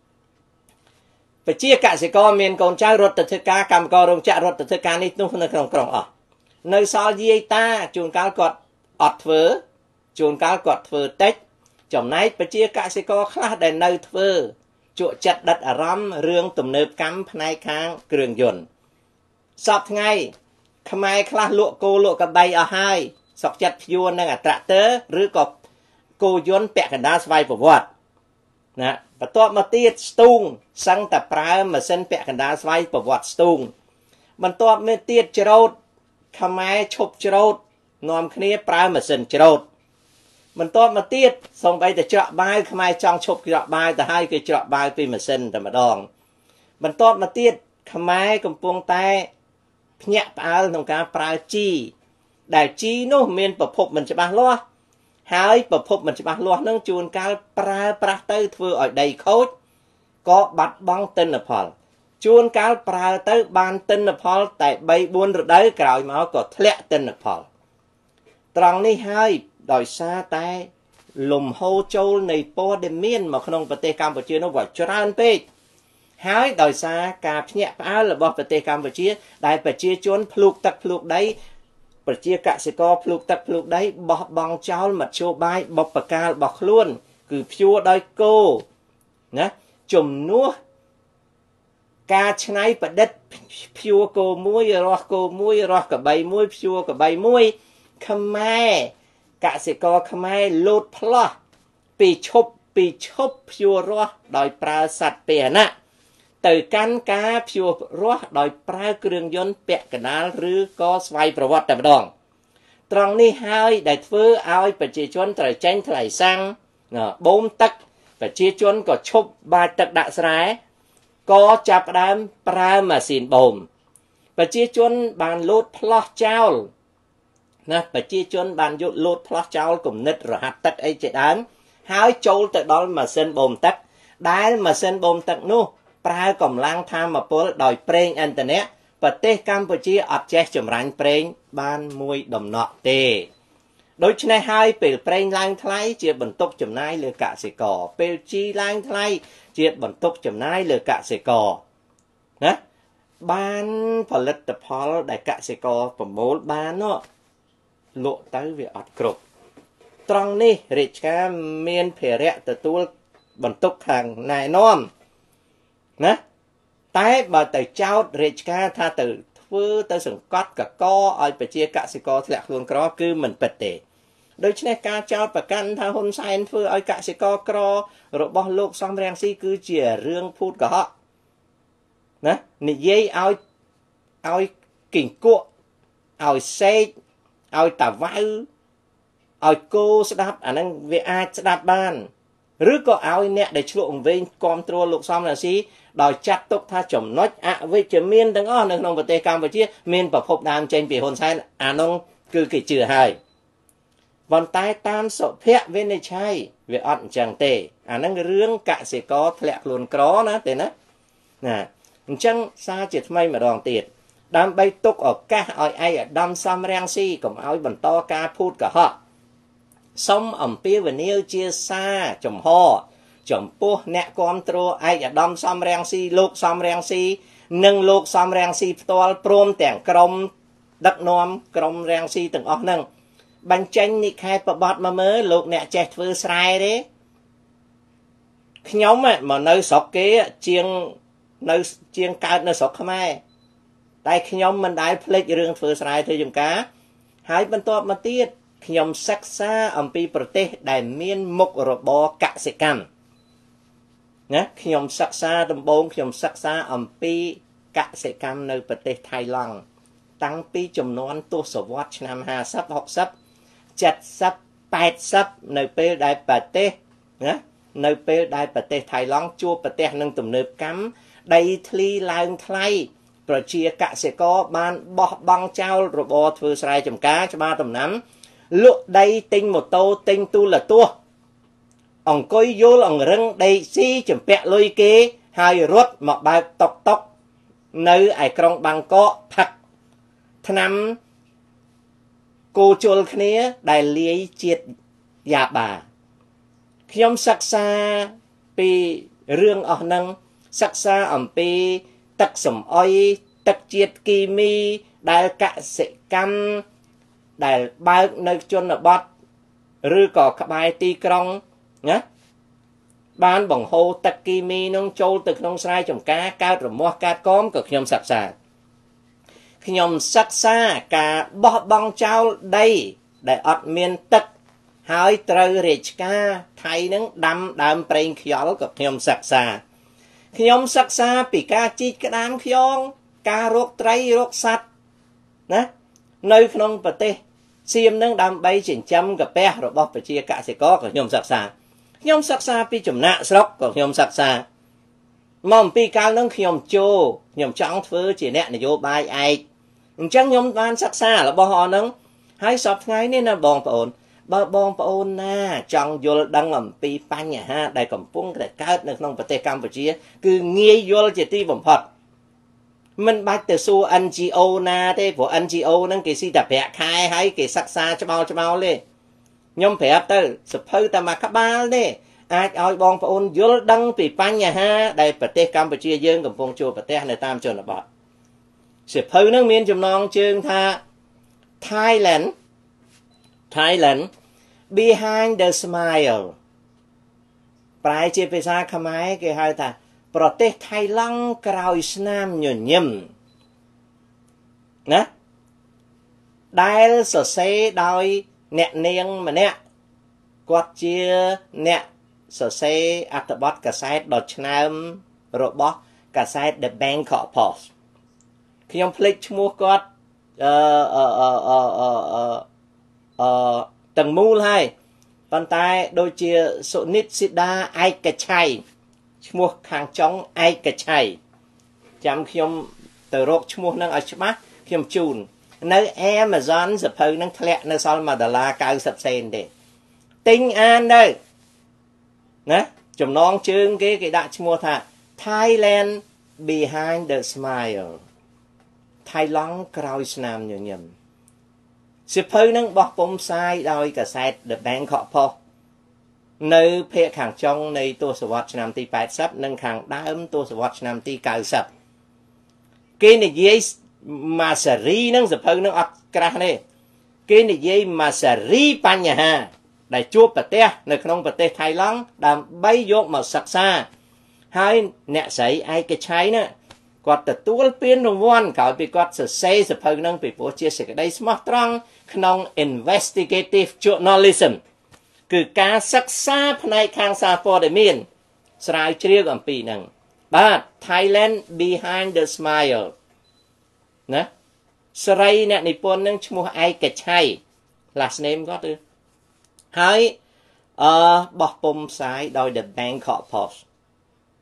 ប្រជាកសិករមានកូនចៅរត់ទៅធ្វើការកម្មកររោងចក្ររត់ទៅធ្វើការនេះនោះនៅក្នុងក្រុងអស់នៅសល់យាយតាជួនកាលគាត់អត់ធ្វើជួនកាលគាត់ធ្វើតិចចំណែកប្រជាកសិករខ្លះដែលនៅធ្វើជក់ចិត្តដិតអារម្មណ៍រឿងទំនើបកម្មផ្នែកខាងគ្រឿងយន្តសពថ្ងៃខ្មែរខ្លះលក់គោលក់ក្របីអស់ហើយសុកចិត្តព្យួរនឹងអាត្រាក់ទ័រឬក៏គោយន្តពាក់កណ្ដាលស្វ័យប្រវត្តិណាបន្ទាប់មកទៀតស្ទូងសឹងតែប្រើម៉ាស៊ីនពាក់កណ្ដាលស្វ័យប្រវត្តិស្ទូងបន្ទាប់មកទៀតច្រូតខ្មែរឈប់ច្រូតនាំគ្នាប្រើម៉ាស៊ីនច្រូតបន្ទាប់មកទៀតសូម្បីតែច្រកបាវខ្មែរចង់ឈប់ច្រកបាវទៅហើយគេច្រកបាវពីម៉ាស៊ីនតែម្ដងបន្ទាប់មកទៀតខ្មែរកំពុងតែភ្ញាក់ផ្អើលក្នុងការប្រើជីដែលជីនោះមានប្រភពមិនច្បាស់លាស់ហើយប្រភពមិនច្បាស់លាស់នឹងជួនកាលប្រើប្រាស់ទៅធ្វើឲ្យដីខូចក៏បាត់បង់ទិន្នផលជួនកាលប្រើទៅបានទិន្នផលតែ3-4រដូវក្រោយមកក៏ធ្លាក់ទិន្នផលត្រង់នេះហើយដោយសារតែលំហូរចូលនៃព័ត៌មានមកក្នុងប្រទេសកម្ពុជានោះវាច្រើនពេកហើយដោយសារការភ្ញាក់ផ្អើលរបស់ប្រទេសកម្ពុជាដែលប្រជាជនភ្លូកទឹកភ្លូកដីប្រជាកសិករភ្លូកទឹកភ្លូកដីបោះបង់ចោលមធ្យោបាយបុព្វកាលរបស់ខ្លួនគឺព្យួរដោយគោណាជំនួសការច្នៃប្រឌិតព្យួរគោមួយរស់គោមួយរស់ក្របីមួយព្យួរក្របីមួយខ្មែរកសិករខ្មែរលោតផ្លោះពីឈប់ព្យួររស់ដោយប្រើសត្វពាហនៈទៅកាន់ការព្យួររស់ដោយប្រើគ្រឿងយន្តពាក់កណ្ដាលឬក៏ស្វ័យប្រវត្តិតែម្ដងត្រង់នេះហើយដែលធ្វើឲ្យប្រជាជនត្រូវចេញថ្លៃសាំងបូមទឹកប្រជាជនក៏ឈប់បាចទឹកដាក់ស្រែក៏ចាប់ផ្ដើមប្រើម៉ាស៊ីនបូមប្រជាជនបានលោតផ្លោះចោលណាប្រជាជនបានយកលោតផ្លោះចោលគំនិតរហ័សទឹកអីជាដើមហើយចូលទៅដល់ម៉ាស៊ីនបូមទឹកដែលម៉ាស៊ីនបូមទឹកនោះប្រើកម្លាំងថាមពលដោយប្រេងឥន្ធនៈប្រទេសកម្ពុជាអត់ចេះចម្រាញ់ប្រេងបានមួយដំណក់ទេដូច្នេះហើយពេលប្រេងឡើងថ្លៃជាបន្ទុកចំណាយលើកសិករពេលជីឡើងថ្លៃជាបន្ទុកចំណាយលើកសិករណាបានផលិតផលដែលកសិករប្រមូលបាននោះលក់ទៅវាអត់គ្រប់ត្រង់នេះរាជការមានភារៈទទួលបន្ទុកខាងណែនាំណាតែបើទៅចោទរាជការថាទៅធ្វើទៅសង្កត់កកឲ្យប្រជាកសិករធ្លាក់ខ្លួនក្រគឺមិនពិតទេដូច្នេះការចោទប្រកាន់ថាហ៊ុនសែនធ្វើឲ្យកសិករក្ររបស់លោកសំរងស៊ីគឺជារឿងភូតកុហកណានិយាយឲ្យគិង្គក់ឲ្យសេកឲ្យតាវ៉ៅឲ្យគោស្ដាប់អាហ្នឹងវាអាចស្ដាប់បានឬក៏ឲ្យអ្នកដែលឆ្លក់អង្វែងគ្រប់គ្រងលោកសំរងស៊ីដោយចាត់ទុកថាចំណុចអវិជ្ជមានទាំងអស់នៅក្នុងប្រទេសកម្ពុជាមានប្រភពដើមចេញពីហ៊ុនសែនអានោះគឺគេជឿហើយប៉ុន្តែតាមសុភវិនិច្ឆ័យវាអត់អញ្ចឹងទេអាហ្នឹងរឿងកសិករធ្លាក់ខ្លួនក្រណាទេណាអញ្ចឹងសារជាថ្មីម្ដងទៀតដើម្បីទុកឱកាសឲ្យឯកឧត្តមសំរងស៊ីកុំឲ្យបន្តការភូតកុហកសូមអំពាវនាវជាសារចំហចំពោះអ្នកគ្រប់គ្រងឯកឧត្តមសំរងស៊ីលោកសំរងស៊ីនិងលោកសំរងស៊ីផ្ទាល់ព្រមទាំងក្រុមដឹកនាំក្រុមរាំងស៊ីទាំងអស់ហ្នឹងបញ្ចេញនិខេបបត្តិមកមើលលោកអ្នកចេះធ្វើស្រែទេខ្ញុំមកនៅស្រុកគេជាងកើតនៅស្រុកខ្មែរតែខ្ញុំមិនដែលភ្លេចរឿងធ្វើស្រែធ្វើចំការហើយបន្ទាប់មកទៀតខ្ញុំសិក្សាអំពីប្រទេសដែលមានមុខរបរកសិកម្មណាខ្ញុំសិក្សាដំបូងខ្ញុំសិក្សាអំពីកសិកម្មនៅប្រទេសថៃឡង់តាំងពីចំនួនទសវត្សរ៍ឆ្នាំ50 60 70 80នៅពេលដែលប្រទេសណានៅពេលដែលប្រទេសថៃឡង់ជួបប្រទេសនឹងទំនើបកម្មដីធ្លីឡើងថ្លៃប្រជាកសិករបានបោះបង់ចោលរបរធ្វើស្រែចម្ការច្បារដំណាំលក់ដីទិញម៉ូតូទិញទូរទស្សន៍អង្គុយយល់អង្រឹងដេកស៊ីចម្ពាក់លុយគេហើយរត់មកបើកតុកនៅឯក្រុងបាងកកផឹកថ្នាំគោជុលគ្នាដែលលាយជាតិយ៉ាបាខ្ញុំសិក្សាពីរឿងអស់ហ្នឹងសិក្សាអំពីទឹកសំអុយទឹកជាតិគីមីដែលកសិកម្មដែលបើកនៅជនបទឬក៏ក្បែរទីក្រុងណាបានបង្ហូរទឹកគីមីនោះចូលទៅក្នុងស្រែចម្ការកើតរមាស់កើតកមក៏ខ្ញុំសិក្សាការបោះបង់ចោលដីដែលអត់មានទឹកហើយត្រូវរាជការថៃនឹងដាំដើមប្រេងខ្យល់ក៏ខ្ញុំសិក្សាពីការជីកក្តាមខ្យងការរកត្រីរកសត្វណានៅក្នុងប្រទេសសៀមនឹងដើម្បីចិញ្ចឹមកាពះរបស់ប្រជាកសិករក៏ខ្ញុំសិក្សាពីចំណាក់ស្រុកក៏ខ្ញុំសិក្សាមកអំពីកាលនោះខ្ញុំចង់ធ្វើជាអ្នកនយោបាយឯកអញ្ចឹងខ្ញុំបានសិក្សារបស់អស់ហ្នឹងហើយសពថ្ងៃនេះណាបងប្អូនបើបងប្អូនណាចង់យល់ដឹងអំពីបញ្ហាដែលកំពុងតែកើតនៅក្នុងប្រទេសកម្ពុជាគឺងាយយល់ជាទីបំផុតមិនបាច់ទៅសួរ NGO ណាទេព្រោះ NGO ហ្នឹងគេស៊ីតែប្រាក់ខែហើយគេសិក្សាច្បោលទេខ្ញុំប្រាប់ទៅសភៅតែមួយក្បាលទេអាចឲ្យបងប្អូនយល់ដឹងពីបញ្ហាដែលប្រទេសកម្ពុជាយើងកំពុងជួបប្រទះនៅតាមជនបទសភៅហ្នឹងមានចំណងជើងថា Thailand behind the smile ប្រែជាភាសាខ្មែរគេហៅថាប្រទេសថៃឡង់ក្រោយស្នាមញញឹមណាដែលសរសេរដោយអ្នកនាងម្នាក់គាត់ជាអ្នកសរសេរអត្ថបទកាសែតដ៏ឆ្នើមរបស់កាសែត The Bangkok Post ខ្ញុំភ្លេចឈ្មោះគាត់ទាំងមូលហើយប៉ុន្តែដូចជាសុនិតស៊ីដាឯកច្ឆ័យឈ្មោះខាងចុងឯកច្ឆ័យចាំខ្ញុំទៅរកឈ្មោះនឹងឲ្យច្បាស់ខ្ញុំជូននៅ Amazon សភៅនឹងធ្លាក់នៅសល់$1.90ទេទិញអានទៅណាចំណងជើងគេដាក់ឈ្មោះថា Thailand behind the smile ថៃឡង់ក្រោយស្នាមញញឹមសភៅនឹងបោះពុម្ពផ្សាយដោយកាសែត The Bangkok Post នៅភាគខាងចុងនៃទសវត្សរ៍ឆ្នាំទី80និងខាងដើមទសវត្សរ៍ឆ្នាំទី90គេនិយាយម៉ាសារីនឹងសភៅនឹងអត់ក្រាស់ទេគេនិយាយម៉ាសារីបញ្ហាដែលជួបប្រទះនៅក្នុងប្រទេសថៃឡង់ដើម្បីយកមកសិក្សាហើយអ្នកស្រីឯកច្ឆ័យណាគាត់ទទួលពានរង្វាន់ក្រោយពីគាត់សរសេរសភៅនឹងពីព្រោះជាសេចក្តីស្មោះត្រង់ក្នុង investigative journalism គឺការសិក្សាផ្នែកខាងសារព័ត៌មានស្រាវជ្រាវអំពីហ្នឹងបាទ Thailand behind the smile ណាស្រីអ្នកនិពន្ធនឹងឈ្មោះឯកច្ឆ័យ last name គាត់ទៅហើយបោះពុម្ពផ្សាយដោយ The Bangkok Post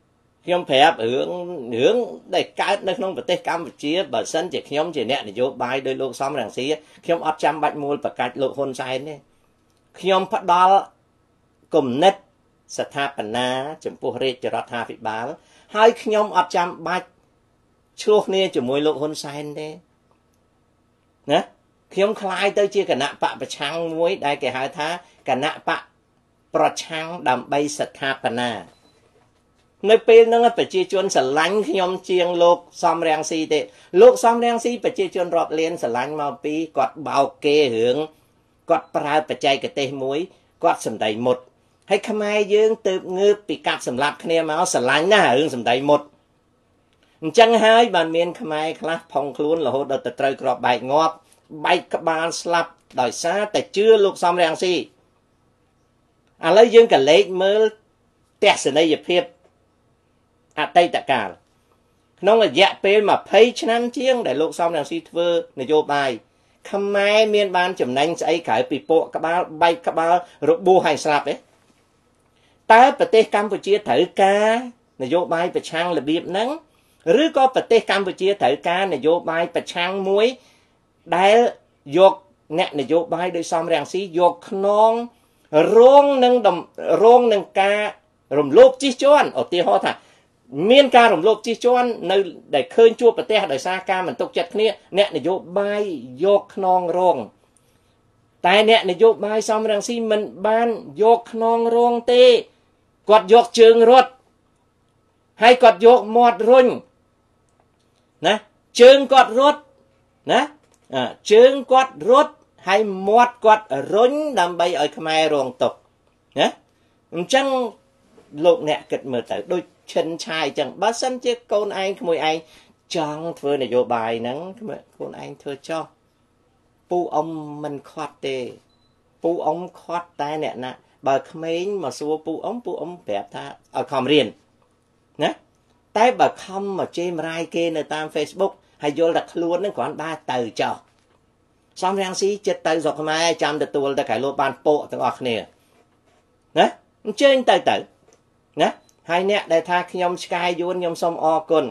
ខ្ញុំប្រាប់រឿងដែលកើតនៅក្នុងប្រទេសកម្ពុជាបើសិនជាខ្ញុំជាអ្នកនយោបាយដោយលោកសំរងស៊ីខ្ញុំអត់ចាំបាច់មូលប្រកាច់លោកហ៊ុនសែនទេខ្ញុំផ្ដល់គំនិតស្ថាបនាចំពោះរាជរដ្ឋាភិបាលហើយខ្ញុំអត់ចាំបាច់ឆ្លោះគ្នាជាមួយលោកហ៊ុនសែនទេណាខ្ញុំคล้ายទៅជាគណៈបកប្រឆាំងមួយដែលគេហៅថាគណៈបកប្រឆាំងដើម្បីស្ថាបនានៅពេលហ្នឹងប្រជាជនស្រឡាញ់ខ្ញុំជាងលោកសំរងស៊ីទេលោកសំរងស៊ីប្រជាជនរាប់លានស្រឡាញ់មកពីគាត់បោកគេរឿងគាត់ប្រើបច្ចេកទេសមួយគាត់សម្ដីមុតហើយខ្មែរយើងទៅងើបពីកាប់សម្លាប់គ្នាមកស្រឡាញ់ណាស់រឿងសម្ដីមុតអញ្ចឹងហើយបានមានខ្មែរខ្លះផុងខ្លួនរហូតដល់ទៅត្រូវក្របបែកងាប់បែកក្បាលស្លាប់ដោយសារតែជឿលោកសំរងស៊ីឥឡូវយើងក៏លេចមើលទស្សនីយភាពអតីតកាលក្នុងរយៈពេល20ឆ្នាំជាងដែលលោកសំរងស៊ីធ្វើនយោបាយខ្មែរមានបានចំណេញស្អីក្រៅពីពួកក្បាលបែកក្បាលរបួសហើយស្លាប់ទេតើប្រទេសកម្ពុជាត្រូវការនយោបាយប្រឆាំងរបៀបហ្នឹងឬក៏ប្រទេសកម្ពុជាត្រូវការនយោបាយប្រឆាំងមួយដែលយកអ្នកនយោបាយដោយសំរងស៊ីយកខ្នងរងនឹងការរំលោភជិះជាន់ឧទាហរណ៍ថាមានការរំលោភជិះជាន់នៅដែលឃើញជួបប្រទេសដោយសារការមិនទុកចិត្តគ្នាអ្នកនយោបាយយកខ្នងរងតែអ្នកនយោបាយសំរងស៊ីមិនបានយកខ្នងរងទេគាត់យកជើងរត់ហើយគាត់យកមាត់រុញណាជើងគាត់រត់ណាជើងគាត់រត់ហើយមាត់គាត់រុញដើម្បីឲ្យខ្មែររងទុក្ខណាអញ្ចឹងលោកអ្នកគិតមើលទៅដូចឈិនឆាយអញ្ចឹងបើសិនជាកូនឯងក្មួយឯងចង់ធ្វើនយោបាយហ្នឹងកូនឯងធ្វើចោះពូអ៊ំមិនខាត់ទេពូអ៊ំខាត់តែអ្នកណាបើក្មេងមកសួរពូអ៊ំប្រាប់ថាឲ្យខំរៀនណាតែបើខំមកជេរម្រាយគេនៅតាម Facebook ហើយយល់តែខ្លួនហ្នឹងគ្រាន់តែទៅចោះសំរងស៊ីចិត្តទៅស្រុកខ្មែរចាំទទួលតែក្រៅលោកបានពោកទាំងអស់គ្នាណាអញ្ជើញទៅណាហើយអ្នកដែលថាខ្ញុំឆ្កែយួនខ្ញុំសូមអរគុណ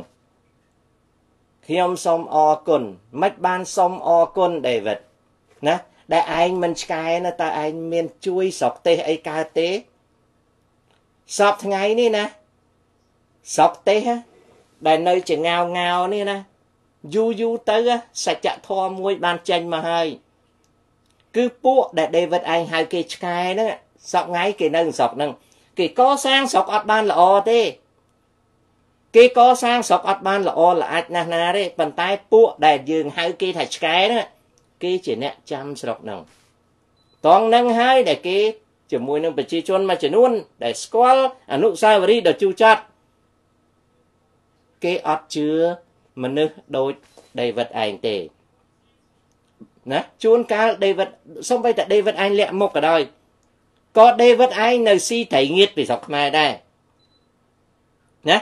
មិនបានសូមអរគុណដេវីតណាដែលឯងមិនឆ្កែណាតើឯងមានជួយស្រុកទេសអីកើតទេសពថ្ងៃនេះណាស្រុកទេសដែលនៅជាងៅនេះណាយូរទៅសច្ចធម៌មួយបានចេញមកហើយគឺពួកដែលដេវីតឯងហៅគេឆ្កែហ្នឹងសពថ្ងៃគេនៅស្រុកហ្នឹងគេកសាងស្រុកអត់បានល្អទេគេកសាងស្រុកអត់បានល្អល្អាច់ណាស់ណាទេប៉ុន្តែពួកដែលយើងហៅគេថាឆ្កែហ្នឹងគេជាអ្នកចាំស្រុកហ្នឹងតងហ្នឹងហើយដែលគេជាមួយនឹងប្រជាជនមួយចំនួនដែលស្គាល់អនុស្សាវរីយ៍ដ៏ជូរចត់គេអត់ជឿមនុស្សដូចដេវីតឯងទេណាជួនកាលដេវីតសូម្បីតែដេវីតឯងលាក់មុខក៏ដោយក៏ដេវីតឯងនៅស៊ីត្រីងៀតពីស្រុកខ្មែរដែរណា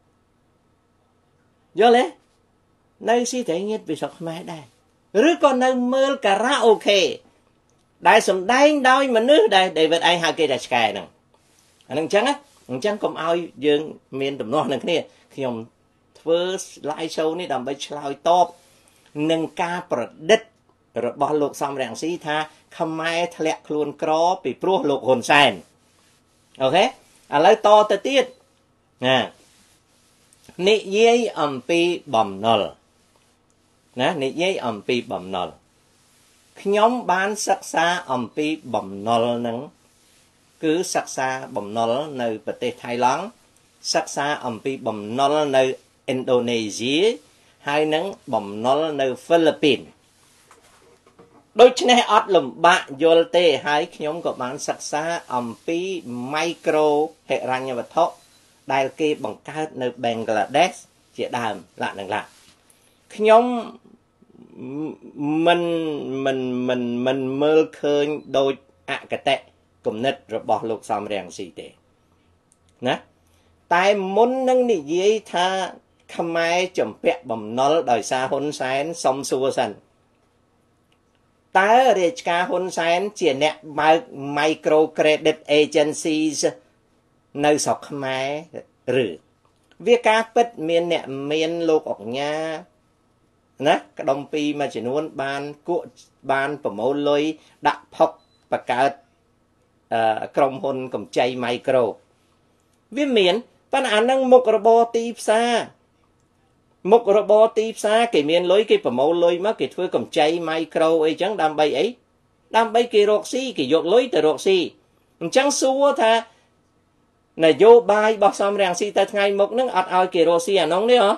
យល់ទេនៅស៊ីត្រីងៀតពីស្រុកខ្មែរដែរឬក៏នៅមើលការ៉ាអូខេដែលសម្ដែងដោយមនុស្សដែលដេវីតឯងហៅគេថាឆ្កែហ្នឹងអានឹងអញ្ចឹងកុំឲ្យយើងមានទំនាស់នឹងគ្នាខ្ញុំធ្វើ live show នេះដើម្បីឆ្លើយតបនឹងការប្រឌិតរបស់លោកសំរងស៊ីថាខ្មែរធ្លាក់ខ្លួនក្រពីព្រោះលោកហ៊ុនសែនអូខេឥឡូវតទៅទៀតណានិយាយអំពីបំណុលណានិយាយអំពីបំណុលខ្ញុំបានសិក្សាអំពីបំណុលហ្នឹងគឺសិក្សាបំណុលនៅប្រទេសថៃឡង់សិក្សាអំពីបំណុលនៅឥណ្ឌូនេស៊ីហើយនឹងបំណុលនៅហ្វីលីពីនដូច្នេះអត់លំបាកយល់ទេហើយខ្ញុំក៏បានសិក្សាអំពីម៉ៃក្រូហិរញ្ញវត្ថុដែលគេបង្កើតនៅបេងក្លាដេសជាដើមលក្ខណៈខ្ញុំមិនមើលឃើញដោយអកតេគំនិតរបស់លោកសំរងស៊ីទេណាតែមុននឹងនិយាយថាខ្មែរចំពាក់បំណុលដោយសារហ៊ុនសែនសុំសួរសិនតើរាជការហ៊ុនសែនជាអ្នកបើក micro credit agencies នៅស្រុកខ្មែរឬវាការពិតមានអ្នកមានលោកអកញ្ញាណាក្តុំពីមួយចំនួនបានគក់បានប្រមូលលុយដាក់ផុកបង្កើតក្រុមហ៊ុនកម្ចីមីក្រូវាមានប៉ុន្តែអានឹងមុខរបរទីផ្សារមុខរបរទីផ្សារគេមានលុយគេប្រមូលលុយមកគេធ្វើកម្ចីមីក្រូអីចឹងដើម្បីអីដើម្បីគេរកស៊ីគេយកលុយទៅរកស៊ីអញ្ចឹងសួរថានយោបាយរបស់សំរងស៊ីទៅថ្ងៃមុខនឹងអត់ឲ្យគេរកស៊ីអានោះទេហ៎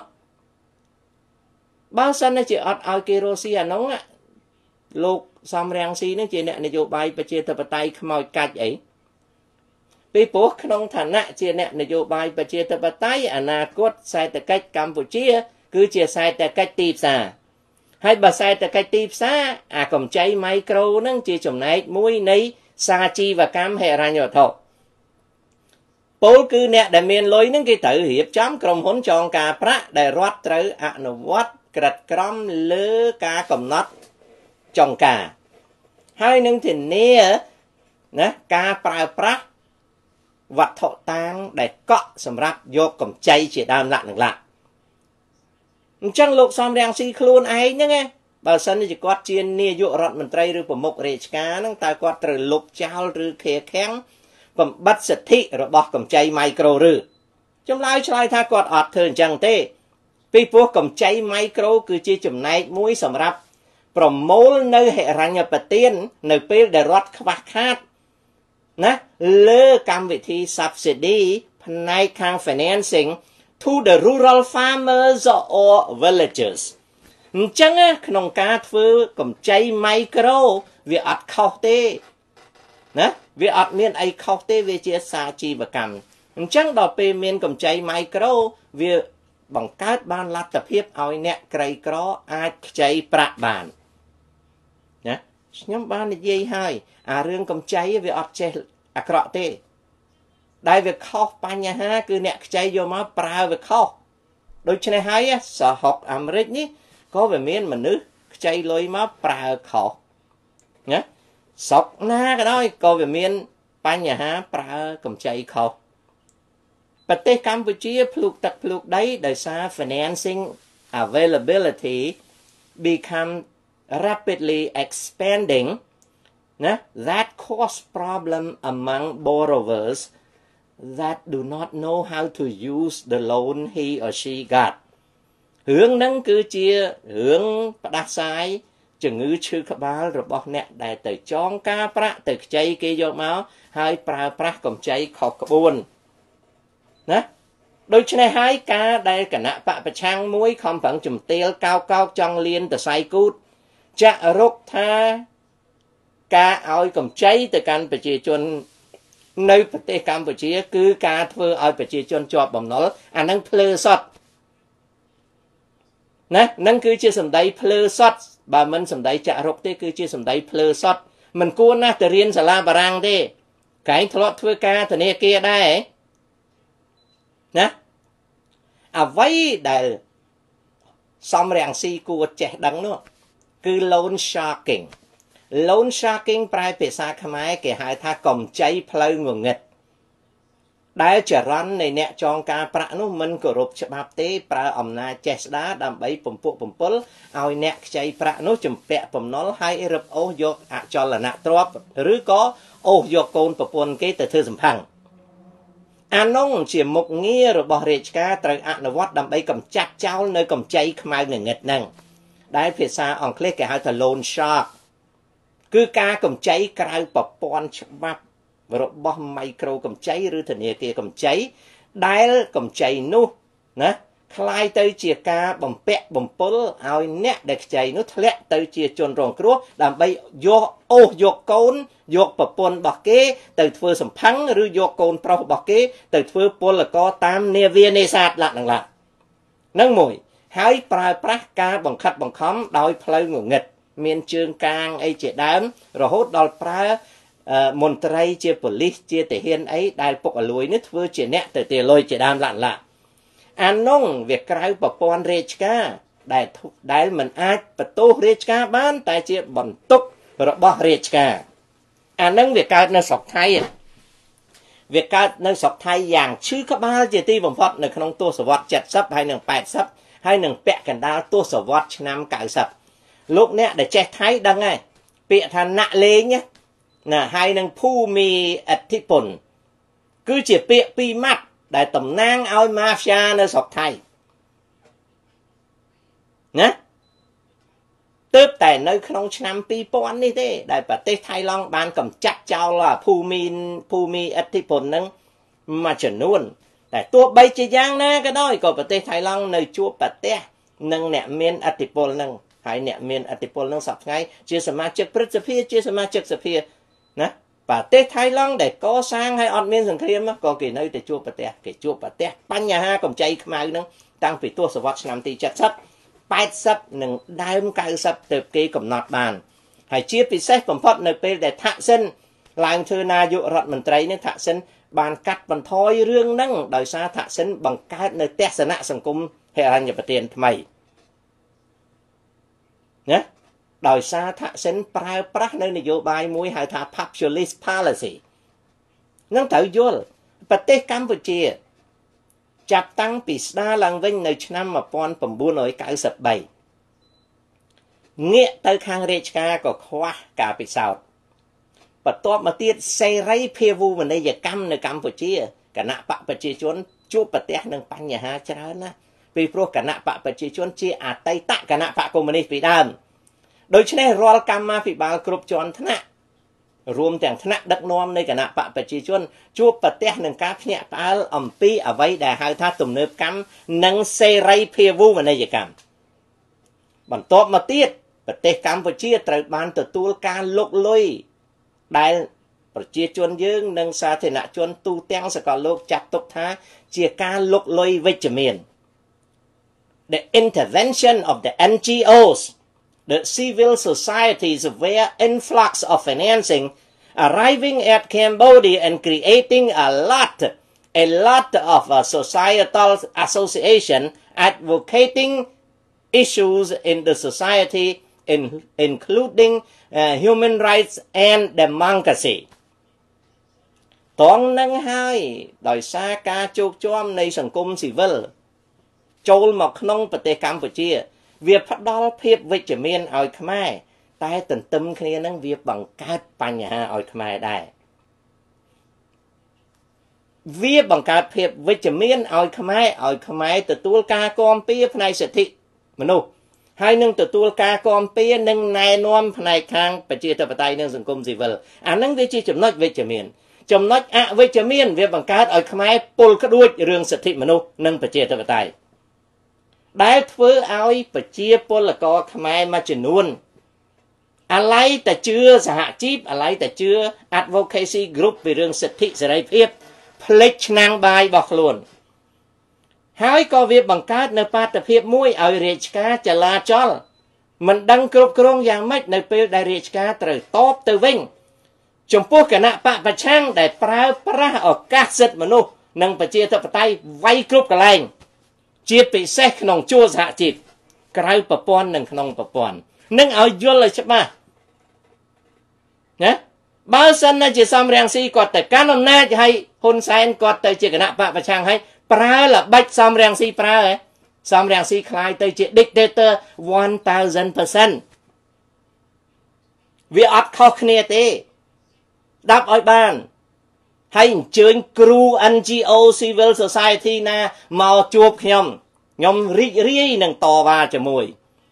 បើសិនជាអត់ឲ្យគេរកស៊ីអានោះលោកសំរងស៊ីនឹងជាអ្នកនយោបាយប្រជាធិបតេយ្យខ្មោចកាច់អីពីព្រោះក្នុងឋានៈជាអ្នកនយោបាយប្រជាធិបតេយ្យអនាគតសេដ្ឋកិច្ចកម្ពុជាគឺជាសេដ្ឋកិច្ចទីផ្សារហើយបើសេដ្ឋកិច្ចទីផ្សារអាកម្ចីមីក្រូនឹងជាចំណែកមួយនៃសាជីវកម្មហិរញ្ញវត្ថុពលគឺអ្នកដែលមានលុយនឹងគេត្រូវរៀបចំក្រុមហ៊ុនចងការប្រាក់ដែលរដ្ឋត្រូវអនុវត្តក្រិតក្រមលើការកំណត់ចងការហើយនឹងធានាណាការប្រើប្រាស់វត្ថុតាងដែលកក់សម្រាប់យកកម្ចីជាដើមលក្ខណៈអញ្ចឹងលោកសំរងស៊ីខ្លួនឯងហ្នឹងបើសិនជាគាត់ជានាយករដ្ឋមន្ត្រីឬប្រមុខរាជការហ្នឹងតើគាត់ត្រូវលុបចោលឬខៀខាំងបំបត្តិសិទ្ធិរបស់កម្ចីមីក្រូឬចម្លើយឆ្លើយថាគាត់អត់ធ្វើអញ្ចឹងទេពីព្រោះកម្ចីមីក្រូគឺជាចំណែកមួយសម្រាប់ប្រមូលនៅហិរញ្ញប្បទាននៅពេលដែលរដ្ឋខ្វះខាតណាលើកម្មវិធី subsidy ផ្នែកខាង financing to the rural farmers or villagers អញ្ចឹងក្នុងការធ្វើកម្ចីមីក្រូវាអត់ខុសទេណាវាអត់មានអីខុសទេវាជាសាជីវកម្មអញ្ចឹងដល់ពេលមានកម្ចីមីក្រូវាបង្កើតបានលទ្ធភាពឲ្យអ្នកក្រីក្រអាចខ្ចីប្រាក់បានណាខ្ញុំបាននិយាយហើយអារឿងកម្ចីវាអត់ចេះអាក្រក់ទេដែលវាខុសបញ្ហាគឺអ្នកខ្ចីយកមកប្រើវាខុសដូច្នេះហើយសហរដ្ឋអាមេរិកនេះក៏វាមានមនុស្សខ្ចីលុយមកប្រើខុសណាស្រុកណាក៏ដោយក៏វាមានបញ្ហាប្រើកម្ចីខុសប្រទេសកម្ពុជាភ្លុកទឹកភ្លុកដីដោយសារ financing availability become rapidly expanding that cause problem among borrowers that do not know how to use the loan he or she got រឿងហ្នឹងគឺជារឿងផ្ដាសាយជំងឺឈឺក្បាលរបស់អ្នកដែលទៅចងការប្រាក់ទៅខ្ចីគេយកមកហើយប្រើប្រាស់កម្ចីខុសក្បួនណាដូច្នេះហើយការដែលគណៈបពប្រឆាំងមួយខំប្រឹងជំទាវកោកចង់លៀនទៅសៃគូតចាក់រុកថាការឲ្យកម្ចីទៅកាន់ប្រជាជននៅប្រទេសកម្ពុជាគឺការធ្វើឲ្យប្រជាជនជាប់បំណុលអានឹងភ្លើសតណានឹងគឺជាសម្ដីភ្លើសតបើមិនសម្ដីចាក់រុកទេគឺជាសម្ដីភ្លើសតមិនគួរណាស់ទៅរៀនសាលាបារាំងទេកែងធ្លាប់ធ្វើការធនាគារដែរណាអ្វីដែលសំរងស៊ីគួរចេះដឹងនោះគឺ loan sharking ប្រែភាសាខ្មែរគេហៅថាកម្ចីផ្លូវងងឹតដែលចរន្តនៃអ្នកចងការប្រាក់នោះមិនគោរពច្បាប់ទេប្រើអំណាចចេះស្ដាដើម្បីពំពួកពំពុលឲ្យអ្នកខ្ចីប្រាក់នោះជំពាក់បំណុលហើយរឹបអូសយកអចលនទ្រព្យឬក៏អូសយកកូនប្រពន្ធគេទៅធ្វើសម្ផាំងអានោះជាមុខងាររបស់រាជការត្រូវអនុវត្តដើម្បីកម្ចាត់ចោលនៅកម្ចីខ្មៅងងឹតហ្នឹងដែលភាសាអង់គ្លេសគេហៅថា loan shark គឺការកម្ចីក្រៅប្រព័ន្ធច្បាប់របស់មីក្រូកម្ចីឬធនាគារកម្ចីដែលកម្ចីនោះណាคล้ายទៅជាការបំពាក់បំពុលឲ្យអ្នកដែលខ្ចីនោះធ្លាក់ទៅជាជនរងគ្រោះដើម្បីយកអូសយកកូនយកប្រពន្ធរបស់គេទៅធ្វើសម្ផាំងឬយកកូនប្រុសរបស់គេទៅធ្វើពលករតាមនាវានេសាទលក្ខណៈហ្នឹងមួយហើយប្រើប្រាស់ការបង្ខិតបង្ខំដោយផ្លូវងងឹតមានជើងកាងអីជាដើមរហូតដល់ប្រើមន្ត្រីជាប៉ូលីសជាទាហានអីដែលពុកអលួយនេះធ្វើជាអ្នកទៅទាលុយជាដើមលក្ខណៈអានោះវាក្រៅប្រព័ន្ធរាជការដែលមិនអាចបន្ទោសរាជការបានតែជាបន្ទុករបស់រាជការអានឹងវាកើតនៅស្រុកថៃ việc cao nơi sọc thay dạng chứ các ba chỉ ti bẩm phật nơi không tua sập chặt sấp hay nương bẹt sấp hay nương bẹt cảnh đa tua sập năm cạo sập lúc nè để che thấy đăng ngay bịa thằng nạ lê nhé nè hai nương phu mi ất thị bổn cứ chỉ bịa pi mắt để tầm nang ao mafia nơi sọc thay nhé tớp tại nơi không năm pi pon đi thế đại bà tê Thái Long ban cầm chắc cháu là phu mi ất thị bổn nâng mà chuẩn luôn tại tua bay chỉ giang nè cái đó có bà tê Thái Long nơi chúa bà tê nâng nẹ miên ất thị bổn nâng hai nẹ miên ất thị bổn nâng sọc ngay chia sẻ mà chức bứt sập chia sẻ mà chức sập nè bà tê Thái Long để có sang hay ọt miên sừng khiêm có kỳ nơi để chúa bà tê bánh nhà ha còn chay khmai nâng tăng vì tua sập năm tì chặt sắp bát sắp nâng đám cao sắp từ kỳ cầm nọt bàn hãy chia vì xét phẩm phật nơi để thạ sinh làng thư na dụ rọt mình trấy nên thạ sinh bàn cắt bàn thôi rương nâng đời xa thạ sinh bằng cái nơi tét sản nạ sẵn cung hệ hành nhập tiền mày nhé đời xa thạ sinh prác nơi này dụ bài mũi hãy thả populist policy nâng tự dụ bà tê Cambodia chạp tăng bị đa lăng vinh nơi năm mà bọn phẩm buôn ở cả sập bầy nghĩa tới khang rê cha có khoa cả bị sao và tốt mà tiết xây rấy phê vu mà đây giờ căm nơi Campuchia cả nạ bạc bà chê chốn chụp bà tét nâng bánh nhà ha chá na vì pro cả nạ bạc bà chê chốn chê à tay tạ cả nạ bạc communist bị đàm đối chứ này rôl cam mà bị bà cụp chốn thân ạ rùm chẳng thân ạ đất nôm nơi cả nạ bạc bà chê chốn chụp bà tét nâng cáp nhẹ bà ẩm pi ở vây đà hai thá tùm nớp căm nâng xây rấy phê vu mà đây giờ căm bằng tốt mà tiết bà tét Campuchia trời ban từ tu ca lục lôi đại chia chuôn dương nâng xa thì nạ chuôn tu tiếng sẽ có lúc chặt tục thá chia ca lục lôi với chữ miền the intervention of the NGOs the civil societies where influx of financing arriving at Cambodia and creating a lot of societal association advocating issues in the society including human rights and democracy. Toán nâng hai đòi xa ca chô chôm này sẵn cung civil chôl mọc nông bà tê Campuchia việc phát đo phiếp với chữ miên ôi Khmer tai tình tâm kia nâng việc bằng cát bánh nhà ôi Khmer đại việc bằng cát phiếp với chữ miên ôi Khmer từ tuôn ca con bia này sẽ thị mà nô hai nâng từ tuôn ca con bia nâng này nôm này khang bà chia tập tay nâng sẵn cung civil nâng với chi chấm nói với chữ miên chấm nói với chữ miên việc bằng cát ôi Khmer pôl các đuôi rương sẽ thị mà nô nâng bà chia tập tay đại phứ áo bà chia pôl là có Khmer mà chữ nuôn lấy ta chưa xã hạ chíp lấy ta chưa advocacy group về rương sẽ thị sẽ đây phiếp pledge năng bài bọc luôn hai có việc bằng cát nơi phát tập phiếp mũi ở rễ cá chả la cho mình đăng cục krong dạng mách nơi phiếp đại rễ cá trời tốt từ vinh chúng phố cả nạ bà chăng để pra ở các dịch mà nô nâng bà chia tập tay vay cục cả lành chia bị xét nông chua xã chịp cái bà pon nâng nông bà pon nâng ở vô lời chấp mà nhé bao sân là chỉ Sam Rainsy có tới cá nông na hay hôn sen có tới chỉ cái nạ bà chàng hay pra là bách Sam Rainsy pra ấy Sam Rainsy khai tới chỉ dictator 1000% vì ớt khó khăn tế đáp ơi bàn hay chương crew NGO civil society na màu chuộc nhóm rí nâng to ba cho mùi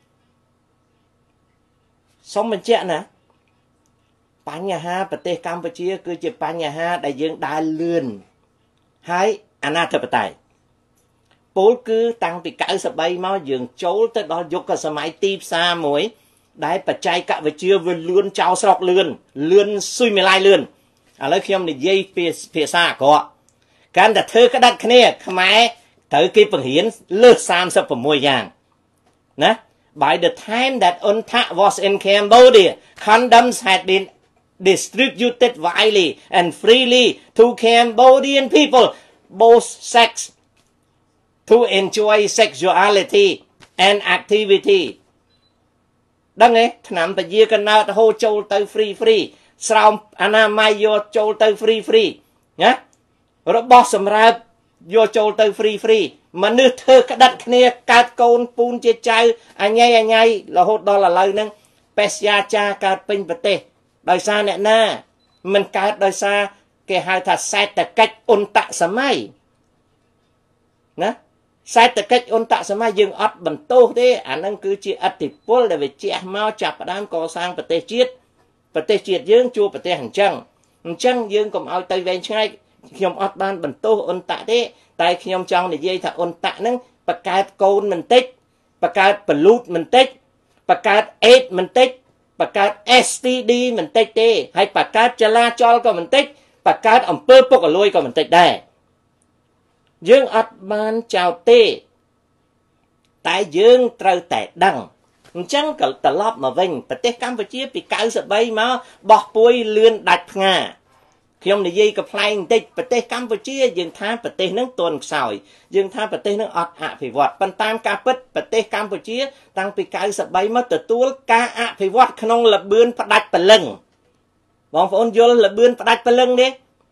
xong mình chạy nè bánh nhà ha bà tê Campuchia cứ chỉ bánh nhà ha đại dương đai lươn hay anathapatay bố cứ tăng bị cãi sập bay máu dương chấu tới đó dục cả sơ máy tiếp xa mối đại bà chay cả về chưa vừa lươn trao Srok lươn xui mê lai lươn lấy khi ông này dây phía xa có cái anh đã thơ cái đặt này Khmer tới cái phần hiến lướt sam sập vào môi giang nè by the time that UNTA was in Cambodia condoms had been distributed widely and freely to Cambodian people both sex to enjoy sexuality and activity đăng ấy nằm tại vì cái nào hô châu tới free sao anh mai vô châu tới free nhá របស់សម្រាប់យកចូលទៅ free មនុស្សធ្វើក្តិតគ្នាកើតកូនពូនជាចៅអញ្ញៃរហូតដល់ឥឡូវហ្នឹងបេសយាចាកើតពេញប្រទេសដោយសារអ្នកណាមិនកើតដោយសារគេហៅថាសេដ្ឋកិច្ចអ៊ុនតសម័យណាសេដ្ឋកិច្ចអ៊ុនតសម័យយើងអត់បន្ទោសទេអាហ្នឹងគឺជាឥទ្ធិពលដែលវាជះមកចាប់ផ្ដើមកសាងប្រទេសជាតិយើងជួបប្រទេសអញ្ចឹងយើងកុំឲ្យទៅវែងឆ្ងាយខ្ញុំអត់បានបន្ទោសអ៊ុនតទេតែខ្ញុំចង់និយាយថាអ៊ុនតហ្នឹងបង្កើតកូនមិនតិចបង្កើតបលូតមិនតិចបង្កើតអេដមិនតិចបង្កើត STD មិនតិចទេហើយបង្កើតចលាចលក៏មិនតិចបង្កើតអំពើពុករលួយក៏មិនតិចដែរយើងអត់បានចោទទេតែយើងត្រូវតែដឹងអញ្ចឹងក៏ត្រឡប់មកវិញប្រទេសកម្ពុជាពី93មកបោះពួយលឿនដាច់ផ្ងាខ្ញុំនិយាយកំ pl ែងបន្តិចប្រទេសកម្ពុជាយើងថាប្រទេសហ្នឹងទន់ខ្សោយយើងថាប្រទេសហ្នឹងអត់អភិវឌ្ឍប៉ុន្តែតាមការពិតប្រទេសកម្ពុជាតាំងពី93មកទទួលការអភិវឌ្ឍក្នុងលបឿនផ្ដាច់ព្រលឹងបងប្អូនយល់លបឿនផ្ដាច់ព្រលឹងទេ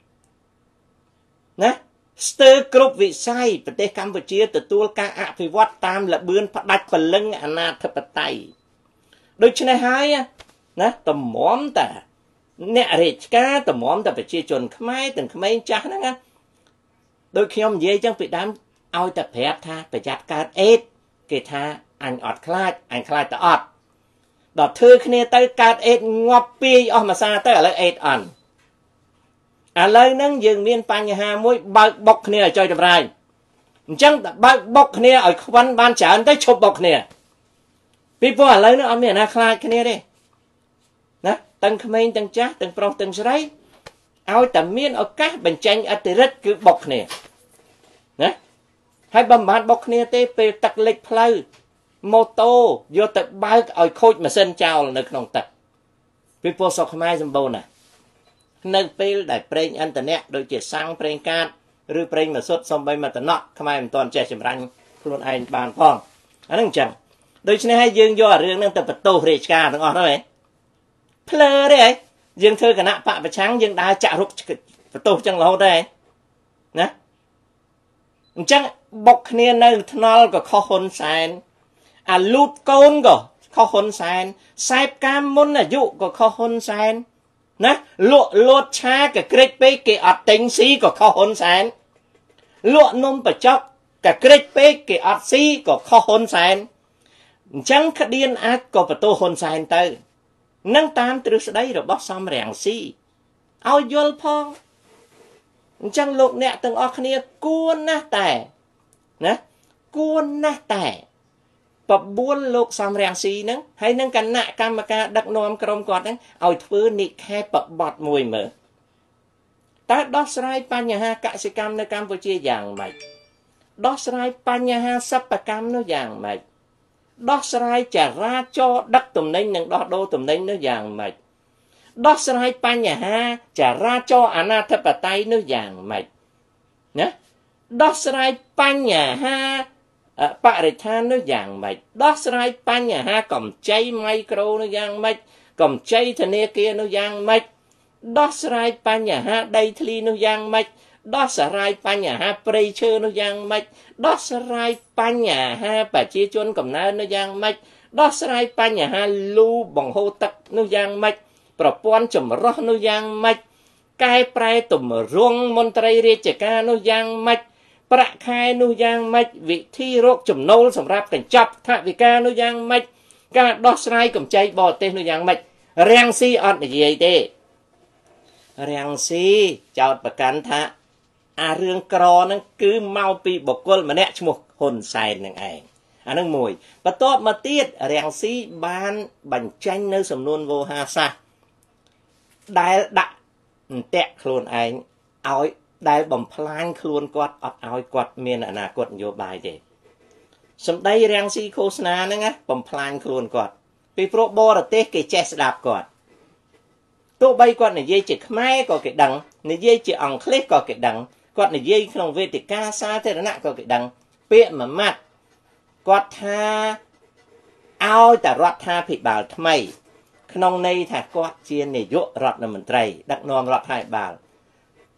ណាស្ទើរគ្រប់វិស័យប្រទេសកម្ពុជាទទួលការអភិវឌ្ឍតាមលបឿនផ្ដាច់ព្រលឹងអាណាធិបតេយ្យដូច្នេះហើយណាតម្រាំតាអ្នករាជការតម្រាំតែប្រជាជនខ្មែរទាំងក្មេងចាស់ហ្នឹងណាដូចខ្ញុំនិយាយចឹងពីដើមឲ្យតែប្រាប់ថាប្រយ័ត្នកើតអេដគេថាអញអត់ខ្លាចតែអត់ដល់ធ្វើគ្នាទៅកើតអេដងាប់ពីអស់មួយសាទៅឥឡូវអេដអន់ឥឡូវហ្នឹងយើងមានបញ្ហាមួយបើកបុកគ្នាឲ្យចុយតម្រាយអញ្ចឹងតែបើកបុកគ្នាឲ្យខ្វិនបានច្រើនទៅឈប់បុកគ្នាពីព្រោះឥឡូវហ្នឹងអត់មានអ្នកណាខ្លាចគ្នាទេណាទាំងក្មេងទាំងចាស់ទាំងប្រុសទាំងស្រីឲ្យតែមានឱកាសបញ្ចេញអតិរិទ្ធគឺបុកគ្នាណាហើយបើមិនបានបុកគ្នាទេពេលទឹកលិចផ្លូវម៉ូតូយកទៅបើកឲ្យខូចម៉ាស៊ីនចោលនៅក្នុងទឹកពីព្រោះស្រុកខ្មែរសម្បូរណាស់នៅពេលដែលប្រេងឥន្ធនៈដូចជាសាំងប្រេងកាតឬប្រេងម៉ាស៊ុតសំបីមកតំណក់ខ្មែរមិនទាន់ចេះចម្រាញ់ខ្លួនឯងបានផងអាហ្នឹងអញ្ចឹងដូច្នេះហើយយើងយករឿងហ្នឹងទៅបន្ទោសរាជការទាំងអស់ហ្នឹងហ៎ភ្លើទេហ៎យើងធ្វើគណៈបកប្រឆាំងយើងដើរចាក់រុកបន្ទោសចឹងរហូតដែរណាអញ្ចឹងបុកគ្នានៅថ្នល់ក៏ខុសហ៊ុនសែនអាលូតកូនក៏ខុសហ៊ុនសែនខ្សែបកាមមុនអាយុក៏ខុសហ៊ុនសែនណាលក់លួតឆាក៏ក្រិចពេកគេអត់ទិញស៊ីក៏ខុសហ៊ុនសែនលក់នំបចុកក៏ក្រិចពេកគេអត់ស៊ីក៏ខុសហ៊ុនសែនអញ្ចឹងក្តៀនអាចក៏បន្ទោសហ៊ុនសែនទៅនឹងតាមទ្រឹស្ដីរបស់សំរាំងស៊ីឲ្យយល់ផងអញ្ចឹងលោកអ្នកទាំងអស់គ្នាគួរណាស់តែណាគួរណាស់តែបបួលលោកសំរាំងស៊ីហ្នឹងហើយនឹងគណៈកម្មការដឹកនាំក្រុមគាត់ហ្នឹងឲ្យធ្វើនិខេបបទមួយមើលតើដោះស្រាយបញ្ហាកសិកម្មនៅកម្ពុជាយ៉ាងម៉េចដោះស្រាយបញ្ហាសិប្បកម្មនោះយ៉ាងម៉េចដោះស្រាយចរាចរណ៍ដឹកទំនិញនិងដោះដូរទំនិញនោះយ៉ាងម៉េចដោះស្រាយបញ្ហាចរាចរណ៍អាណាធិបតេយ្យនោះយ៉ាងម៉េចណាដោះស្រាយបញ្ហាបរិស្ថាននោះយ៉ាងម៉េចដោះស្រាយបញ្ហាកម្ចីមីក្រូនោះយ៉ាងម៉េចកម្ចីធនាគារនោះយ៉ាងម៉េចដោះស្រាយបញ្ហាដីធ្លីនោះយ៉ាងម៉េចដោះស្រាយបញ្ហាព្រៃឈើនោះយ៉ាងម៉េចដោះស្រាយបញ្ហាប្រជាជនកំណើននោះយ៉ាងម៉េចដោះស្រាយបញ្ហាលូបង្ហូរទឹកនោះយ៉ាងម៉េចប្រព័ន្ធចម្រោះនោះយ៉ាងម៉េចកែប្រែទម្រង់មន្ត្រីរាជការនោះយ៉ាងម៉េចប្រាក់ខែនោះយ៉ាងម៉េចវិធីរកចំណូលសម្រាប់កញ្ចប់ថវិកានោះយ៉ាងម៉េចការដោះស្រាយកម្ចីបរទេសនោះយ៉ាងម៉េចរាំងស៊ីអត់និយាយទេរាំងស៊ីចោទប្រកាន់ថាអារឿងក្រហ្នឹងគឺមកពីបុគ្គលម្នាក់ឈ្មោះហ៊ុនសែននឹងឯងអានឹងមួយបន្ទាប់មកទៀតរាំងស៊ីបានបញ្ចេញនៅសំនួនវោហារសាស្ត្រដែលដាក់អន្ទាក់ខ្លួនឯងឲ្យដែលបំផ្លាញខ្លួនគាត់អត់ឲ្យគាត់មានអនាគតនយោបាយទេសម្ដីរាំងស៊ីឃោសនាហ្នឹងណាបំផ្លាញខ្លួនគាត់ពីព្រោះបរទេសគេចេះស្ដាប់គាត់ទោះបីគាត់និយាយជាខ្មែរក៏គេដឹងនិយាយជាអង់គ្លេសក៏គេដឹងគាត់និយាយក្នុងវេទិកាសាធារណៈក៏គេដឹងពាក្យមួយម៉ាត់គាត់ថាឲ្យតែរដ្ឋាភិបាលថ្មីក្នុងន័យថាគាត់ជានាយករដ្ឋមន្ត្រីដឹកនាំរដ្ឋាភិបាល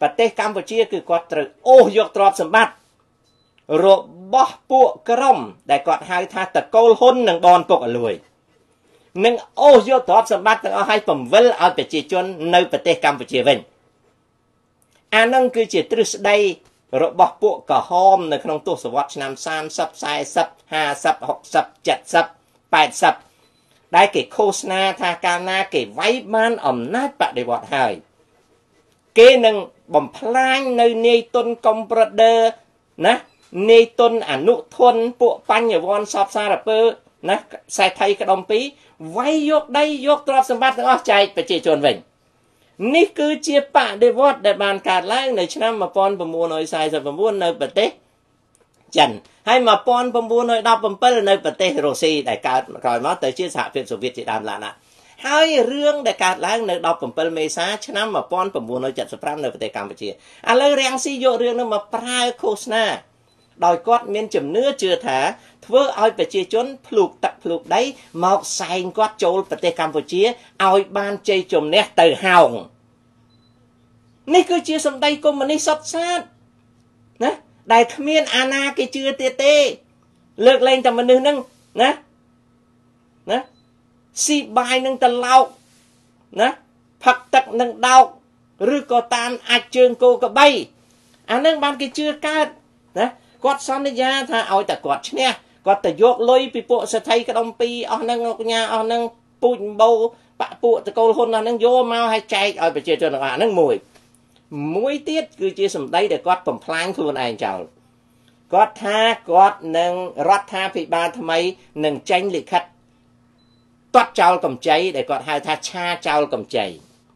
ប្រទេសកម្ពុជាគឺគាត់ត្រូវអូសយកទ្រព្យសម្បត្តិរបស់ពួកក្រុមដែលគាត់ហៅថាតកូលហ៊ុននិងបនពុកអលួយនឹងអូសយកទ្រព្យសម្បត្តិទាំងអស់ឲ្យពង្វិលឲ្យប្រជាជននៅប្រទេសកម្ពុជាវិញអានឹងគឺជាទ្រឹស្ដីរបស់ពួកក្រហមនៅក្នុងទសវត្សរ៍ឆ្នាំ30 40 50 60 70 80ដែលគេឃោសនាថាកាលណាគេវាយបានអំណាចបដិវត្តហើយគេនឹងបំផ្លាញនៅនាយទុនកំប្រដឺណានាយទុនអនុធនពួកបញ្ញវន្តសពសារពើណាសេដ្ឋីក្តុំពីរវាយយកដីយកទ្រព្យសម្បត្តិទាំងអស់ចែកប្រជាជនវិញនេះគឺជាបដិវត្តដែលបានកើតឡើងនៅឆ្នាំ1949នៅប្រទេសចិនហើយ1917នៅប្រទេសរុស្ស៊ីដែលកើតក្រោយមកទៅជាសហភាពសូវៀតជាដើមឡើយណាហើយរឿងដែលកើតឡើងនៅ17មេសាឆ្នាំ1975នៅប្រទេសកម្ពុជាឥឡូវរាំងស៊ីយករឿងនោះមកប្រើឃោសនាដោយគាត់មានជំនឿជឿថាធ្វើឲ្យប្រជាជនភ្លូកទឹកភ្លូកដីមកសែងគាត់ចូលប្រទេសកម្ពុជាឲ្យបានជ័យជំនះទៅហោងនេះគឺជាសម្ដីកុម្មុយនីសសុទ្ធសាធណាដែលគ្មានអាណាគេជឿទៀតទេលើកលែងតែមនុស្សហ្នឹងណាស៊ីបាយនឹងត្រឡោកណាផឹកទឹកនឹងដោកឬក៏តាមអាចជើងគោក្របីអានឹងបានគេជឿកើតណាគាត់សន្យាថាឲ្យតែគាត់ឈ្នះគាត់ទៅយកលុយពីពួកសេដ្ឋីក្តុំពីរអស់ហ្នឹងលោកញ៉ាអស់ហ្នឹងពូជបោបាក់ពួកតកូលហ៊ុនអស់ហ្នឹងយកមកឲ្យចែកឲ្យប្រជាជនទាំងអស់ហ្នឹងមួយទៀតគឺជាសម្ដីដែលគាត់បំផ្លាញខ្លួនឯងចោលគាត់ថាគាត់នឹងរដ្ឋាភិបាលថ្មីនឹងចេញលិខិតទាត់ចោលកម្ចីដែលគាត់ហៅថាឆាចោលកម្ចី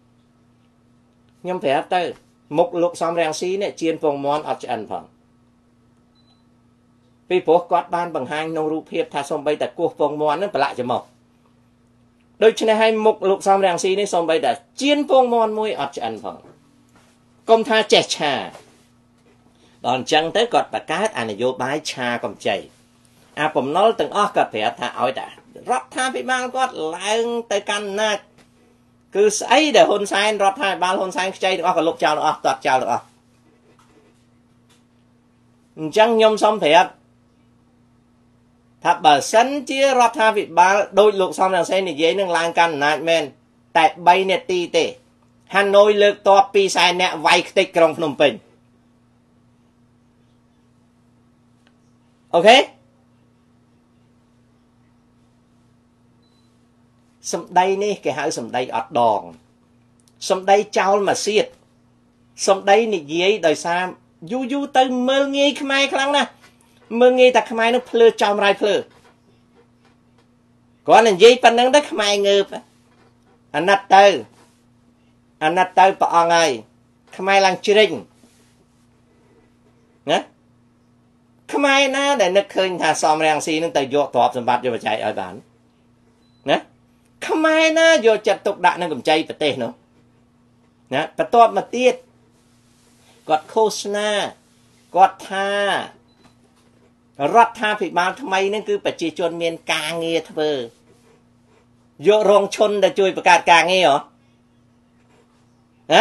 ខ្ញុំប្រាប់ទៅមុខលោកសំរាំងស៊ីនេះជៀនពងមន់អត់ឆ្អិនផងពីព្រោះគាត់បានបង្ហាញក្នុងរូបភាពថាសំបីតែគោះពងមន់នឹងប្រឡាក់ច្រមុះដូច្នេះហើយមុខលោកសំរាំងស៊ីនេះសំបីតែជៀនពងមន់មួយអត់ឆ្អិនផងកុំថាចេះឆាដល់អញ្ចឹងទៅគាត់បង្កើតអានយោបាយឆាកម្ចីអាបំណុលទាំងអស់គាត់ប្រាប់ថាឲ្យតែរដ្ឋាភិបាលគាត់ឡើងទៅកាន់អំណាចគឺស្អីដែលហ៊ុនសែនរដ្ឋាភិបាលហ៊ុនសែនខ្ចីទាំងអស់ក៏លុបចោលទាំងអស់ទាត់ចោលទាំងអស់អញ្ចឹងខ្ញុំសូមប្រាប់ថាបើសិនជារដ្ឋាភិបាលដោយលោកសំរងសេននិយាយនឹងឡើងកាន់អំណាចមែនតែ3នាទីទេហាណូយលើកតប200,000នាក់វាយខ្ទេចក្រុងភ្នំពេញអូខេសម្ដីនេះគេហៅសម្ដីអត់ដងសម្ដីចោលមកសៀតសម្ដីនិយាយដោយសារយូរទៅមើលងាយខ្មែរខ្លាំងណាស់មើលងាយតែខ្មែរនឹងភ្លើចោមរាយភ្លើគាត់និយាយប៉ុណ្្នឹងទៅខ្មែរងើបអាណិតទៅព្រះអង្គហើយខ្មែរឡើងជ្រិញណាខ្មែរណាដែលនឹកឃើញថាសំរាំងស៊ីនឹងទៅយកទ្រព្យសម្បត្តិយកបច្ច័យឲ្យបានណាខ្មែរណាយកចិត្តទុកដាក់នឹងកម្ចីប្រទេសនោះណាបន្ទាប់មកទៀតគាត់ឃោសនាគាត់ថារដ្ឋាភិបាលថ្មីនឹងគឺប្រជាជនមានការងារធ្វើយករងឈុនដែលជួយបង្កើតការងារហ៎ណា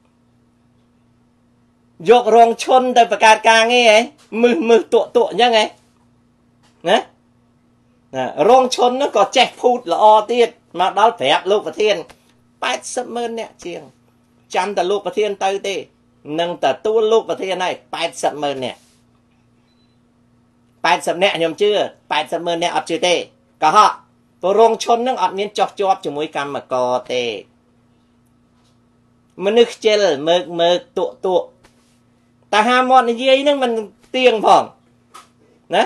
យករងឈុនទៅបង្កើតការងារហ៎មឹសតក់អញ្ចឹងហ៎ណារងឈុននោះក៏ចេះភូតល្អទៀតមកដល់ប្រាប់លោកប្រធាន80,000នាក់ជាងចាំតែលោកប្រធានទៅទេនឹងទទួលលោកប្រធានហើយ80,000នាក់80នាក់ខ្ញុំជឿ80,000នាក់អត់ជឿទេកុហកព្រោះរងឈុននឹងអត់មានចោះជាប់ជាមួយកម្មករទេមនុស្សខ្ជិលមើកតក់តែហាមាត់និយាយនឹងមិនទៀងផងណា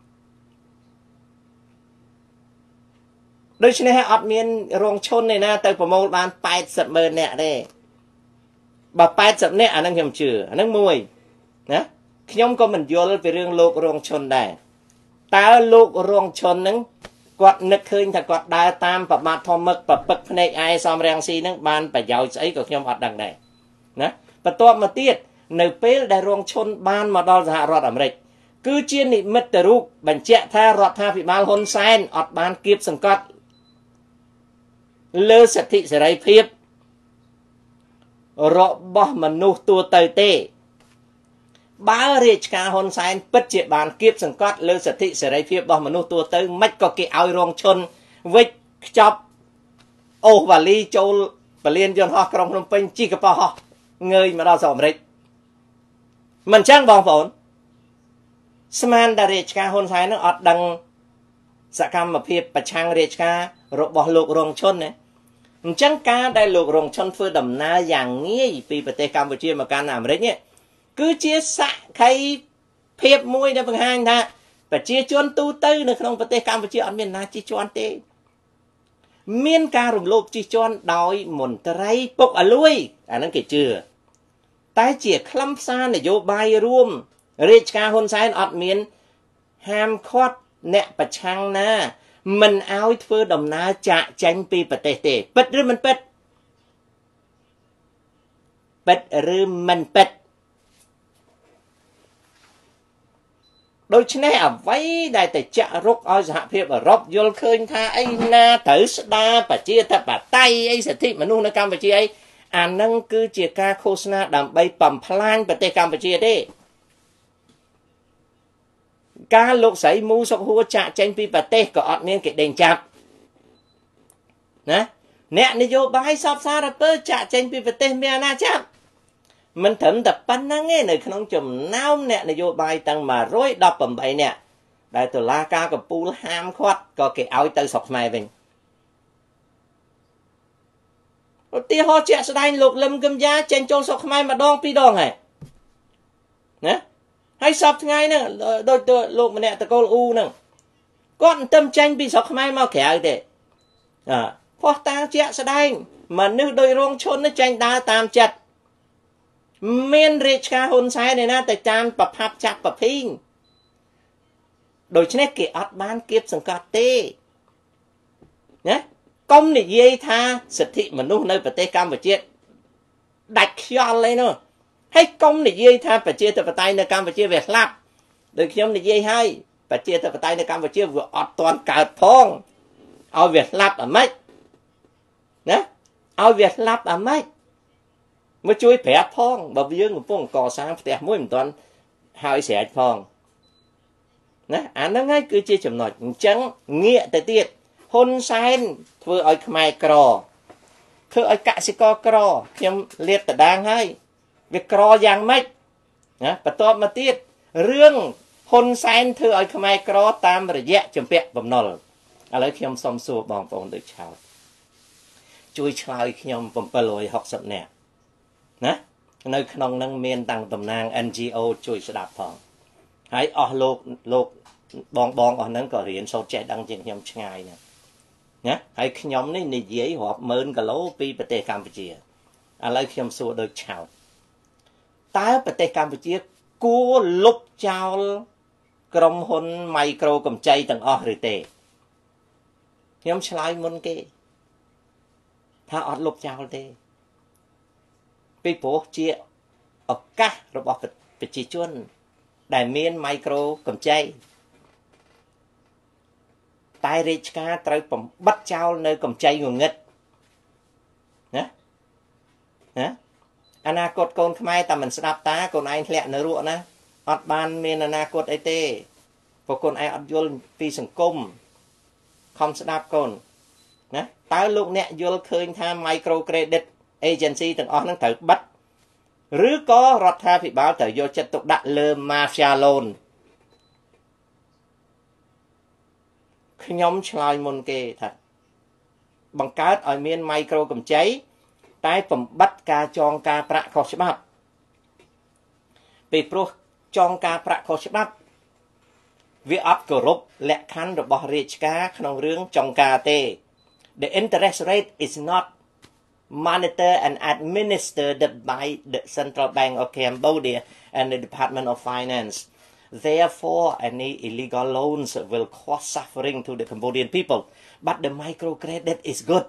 ដូច្នេះអត់មានរងឈុនទេណាទៅប្រមូលបាន80,000នាក់ទេបើ80នាក់អានឹងខ្ញុំជឿអានឹងមួយណាខ្ញុំក៏មិនយល់ពីរឿងលោករងឈុនដែរតើលោករងឈុនហ្នឹងគាត់នឹកឃើញថាគាត់ដើរតាមប្របាទធម្មឹកប្រពឹកភ្នែកឯសំរាំងស៊ីហ្នឹងបានប្រយោជន៍ស្អីក៏ខ្ញុំអត់ដឹងដែរណាបន្ទាប់មកទៀតនៅពេលដែលរងឈុនបានមកដល់សហរដ្ឋអាមេរិកគឺជានិមិត្តរូបបញ្ជាក់ថារដ្ឋាភិបាលហ៊ុនសែនអត់បានគៀបសង្កត់លើសិទ្ធិសេរីភាពរបស់មនុស្សទូទៅទេបើរាជការហ៊ុនសែនពិតជាបានគៀបសង្កត់លើសិទ្ធិសេរីភាពរបស់មនុស្សទូទៅមិនក៏គេឲ្យរងឈុនវិច្ចខ្ចប់អូសវ៉ាលីចូលពលានយន្តហោះក្រុងភ្នំពេញជីកប៉ោះហោះងើយមកដល់ស្រុកអាមេរិកមិនចឹងបងប្អូនស្មានតារាជការហ៊ុនសែននឹងអត់ដឹងសកម្មភាពប្រឆាំងរាជការរបស់លោករងឈុនណាអញ្ចឹងការដែលលោករងឈុនធ្វើដំណើរយ៉ាងងាយពីប្រទេសកម្ពុជាមកកាន់អាមេរិកនេះគឺជាសក្ខីភាពមួយដែលបង្ហាញថាប្រជាជនទូទៅនៅក្នុងប្រទេសកម្ពុជាអត់មានណាជិះជាន់ទេមានការរំលោភជិះជាន់ដោយមន្ត្រីពុកអលួយអាហ្នឹងគេជឿតែជាខ្លឹមសារនយោបាយរួមរាជការហ៊ុនសែនអត់មានហាមឃាត់អ្នកប្រឆាំងណាមិនឲ្យធ្វើដំណើរចាកចេញពីប្រទេសទេពិតឬមិនពិតពិតឬមិនពិតដូច្នេះអ្វីដែលតែចាក់រុកឲ្យសហភាពអឺរ៉ុបយល់ឃើញថាអីណាត្រូវស្ដារប្រជាធិបតេយ្យអីសិទ្ធិមនុស្សនៅកម្ពុជាអីអានឹងគឺជាការឃោសនាដើម្បីបំផ្លាញប្រទេសកម្ពុជាទេការលោកស្រីមូសុកហួរចាក់ចេញពីប្រទេសក៏អត់មានគេដេញចាប់ណាអ្នកនយោបាយសពសារពើចាក់ចេញពីប្រទេសមានអាណាចាប់មិនត្រឹមតែប៉ុណ្្នឹងទេនៅក្នុងចំណោមអ្នកនយោបាយទាំង118នាក់ដែលតុលាការកំពូលហាមឃាត់ក៏គេឲ្យទៅស្រុកខ្មែរវិញឧទាហរណ៍ជាក់ស្ដែងលោកលឹមកឹមយ៉ាចេញចូលស្រុកខ្មែរម្ដងពីរដងហើយណាហើយសពថ្ងៃហ្នឹងដូចទៅលោកម្នាក់តកូលអ៊ូហ្នឹងគាត់មិនទៅចេញពីស្រុកខ្មែរមកក្រៅទេផោះតាំងជាក់ស្ដែងមនុស្សដោយរងឈុនចេញដើរតាមចិត្តមានរាជការហ៊ុនសែនឯណាតែតាមប្រផាប់ចាប់ប្រភីងដូច្នេះគេអត់បានគៀបសង្កត់ទេណាកុំនិយាយថាសិទ្ធិមនុស្សនៅប្រទេសកម្ពុជាដាច់ខ្យល់អីនោះហើយកុំនិយាយថាប្រជាធិបតេយ្យនៅកម្ពុជាវាស្លាប់ដូចខ្ញុំនិយាយហើយប្រជាធិបតេយ្យនៅកម្ពុជាវាអត់ទាន់កើតផងឲ្យវាស្លាប់អាម៉េចណាឲ្យវាស្លាប់អាម៉េចមកជួយប្រាប់ផងបើយើងកំពុងកសាងផ្ទះមួយមិនទាន់ហើយស្រេចផងណាអាហ្នឹងហើយគឺជាចំណុចអញ្ចឹងងាកទៅទៀតហ៊ុនសែនធ្វើឲ្យខ្មែរក្រធ្វើឲ្យកសិករក្រខ្ញុំលាតត្រដាងហើយវាក្រយ៉ាងម៉េចណាបន្ទាប់មកទៀតរឿងហ៊ុនសែនធ្វើឲ្យខ្មែរក្រតាមរយៈជំពាក់បំណុលឥឡូវខ្ញុំសូមសួរបងប្អូនដូចឆោតជួយឆ្លើយខ្ញុំ760នាក់ណានៅក្នុងនឹងមានតាំងតំណាង NGO ជួយស្ដាប់ផងហើយអស់លោកបងអស់ហ្នឹងក៏រៀនសូត្រចេះដឹងជាងខ្ញុំឆ្ងាយណាហើយខ្ញុំនេះនិយាយរាប់ម៉ឺនគីឡូពីប្រទេសកម្ពុជាឥឡូវខ្ញុំសួរដូចឆោតតើប្រទេសកម្ពុជាគួរលុបចោលក្រុមហ៊ុនមីក្រូកម្ចីទាំងអស់ឬទេខ្ញុំឆ្លើយមុនគេថាអត់លុបចោលទេពីព្រោះជាឱកាសរបស់ប្រជាជនដែលមានមីក្រូកម្ចីតែរាជការត្រូវបំបត្តិចោលនៅកម្ចីងងឹតណាអនាគតកូនខ្មែរតែមិនស្ដាប់តាកូនឯងធ្លាក់នៅរក់ណាអត់បានមានអនាគតអីទេព្រោះកូនឯងអត់យល់ពីសង្គមខំស្ដាប់កូនណាតើលោកអ្នកយល់ឃើញថា micro credit agency ទាំងអស់ហ្នឹងត្រូវបិទឬក៏រដ្ឋាភិបាលត្រូវយកចិត្តទុកដាក់លើ mafia loan ខ្ញុំឆ្លើយមុនគេថាបង្កើតឲ្យមាន micro កម្ចីតែបំបត្តិការចងការប្រាក់ខុសច្បាប់ពីព្រោះចងការប្រាក់ខុសច្បាប់វាអត់គោរពលក្ខខណ្ឌរបស់រាជការក្នុងរឿងចងការទេ The interest rate is not monitored and administered by the Central Bank of Cambodia and the Department of Finance. Therefore, any illegal loans will cause suffering to the Cambodian people. But the microcredit is good.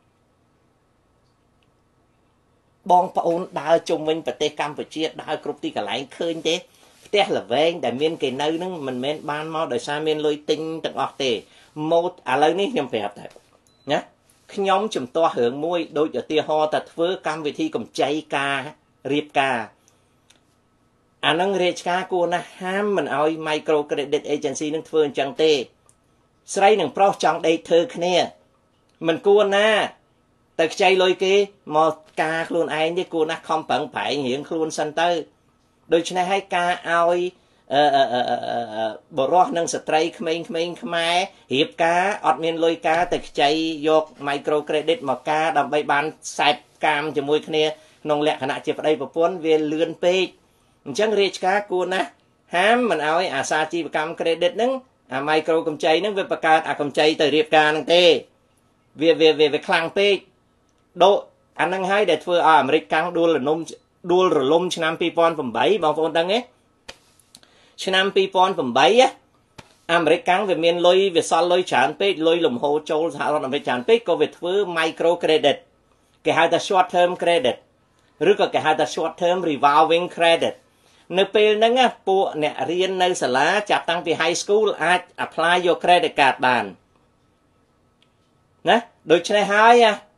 បងប្អូនដើរជុំវិញប្រទេសកម្ពុជាដើរគ្រប់ទីកន្លែងឃើញទេផ្ទះល្វែងដែលមានគេនៅនឹងមិនមែនបានមកដោយសារមានលុយទិញទាំងអស់ទេម៉ូតឥឡូវនេះខ្ញុំប្រាប់តែណាខ្ញុំជំទាស់រឿងមួយដូចឧទាហរណ៍តែធ្វើកម្មវិធីកម្ចីការរៀបការអានឹងរាជការគួរណាស់ហាមមិនឲ្យ micro credit agency នឹងធ្វើអញ្ចឹងទេស្រីនឹងប្រុសចង់ដេកធ្វើគ្នាមិនគួរណាតែខ្ចីលុយគេមកការខ្លួនឯងទេគួរណាស់ខំប្រឹងប្រែងរៀងខ្លួនសិនទៅដូច្នេះហើយការឲ្យបរិះនិងស្ត្រីក្មេងៗខ្មែររៀបការអត់មានលុយការតែខ្ចីយក micro credit មកការដើម្បីបានខ្សែកាមជាមួយគ្នាក្នុងលក្ខណៈជាប្តីប្រពន្ធវាលឿនពេកអញ្ចឹងរាជការគួរណាស់ហាមមិនឲ្យអាសាជីវកម្ម credit ហ្នឹងអា micro កម្ចីហ្នឹងវាបង្កើតអាកម្ចីទៅរៀបការហ្នឹងទេវាខ្លាំងពេកដូអាហ្នឹងហើយដែលធ្វើឲ្យអាមេរិកកាំងដួលរលំឆ្នាំ2008បងប្អូនដឹងទេឆ្នាំ2008អាមេរិកកាំងវាមានលុយវាសល់លុយច្រើនពេកលុយលំហូរចូលសហរដ្ឋអាមេរិកច្រើនពេកក៏វាធ្វើ micro credit គេហៅថា short term credit ឬក៏គេហៅថា short term revolving credit នៅពេលហ្នឹងពួកអ្នករៀននៅសាលាចាប់តាំងពី high school អាច apply យក credit card បានណាដូច្នេះហើយ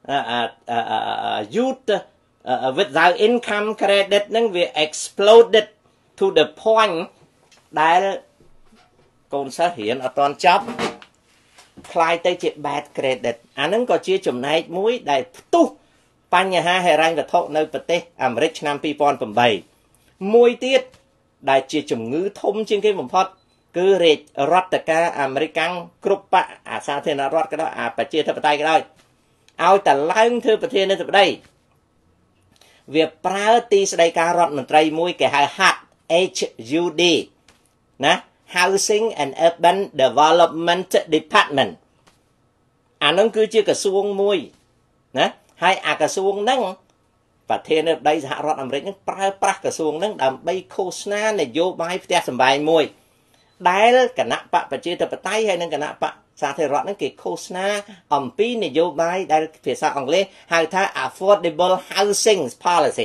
youth without income credit ហ្នឹងវា exploded to the point ដែលកូនសិស្សរៀនអត់ទាន់ចប់คล้ายទៅជា bad credit អាហ្នឹងក៏ជាចំណែកមួយដែលផ្ទុះបញ្ហាហិរញ្ញវត្ថុនៅប្រទេសអាមេរិកឆ្នាំ2008មួយទៀតដែលជាជំងឺធំជាងគេបំផុតគឺរាជរដ្ឋការអាមេរិកគ្រប់បកអាសាធារណរដ្ឋក៏ដោយអាប្រជាធិបតេយ្យក៏ដោយឲ្យតែឡើងធ្វើប្រធានាធិបតីវាប្រើទីស្តីការរដ្ឋមន្ត្រីមួយគេហៅ HUD ណា Housing and Urban Development Department អានឹងគឺជាក្រសួងមួយណាហើយអាក្រសួងហ្នឹងប្រធានាធិបតីសហរដ្ឋអាមេរិកហ្នឹងប្រើប្រាស់ក្រសួងហ្នឹងដើម្បីឃោសនានយោបាយផ្ទះសម្បែងមួយដែលគណៈបកប្រជាធិបតេយ្យហើយនិងគណៈបកសាធារណរដ្ឋហ្នឹងគេឃោសនាអំពីនយោបាយដែលភាសាអង់គ្លេសហៅថា affordable housing policy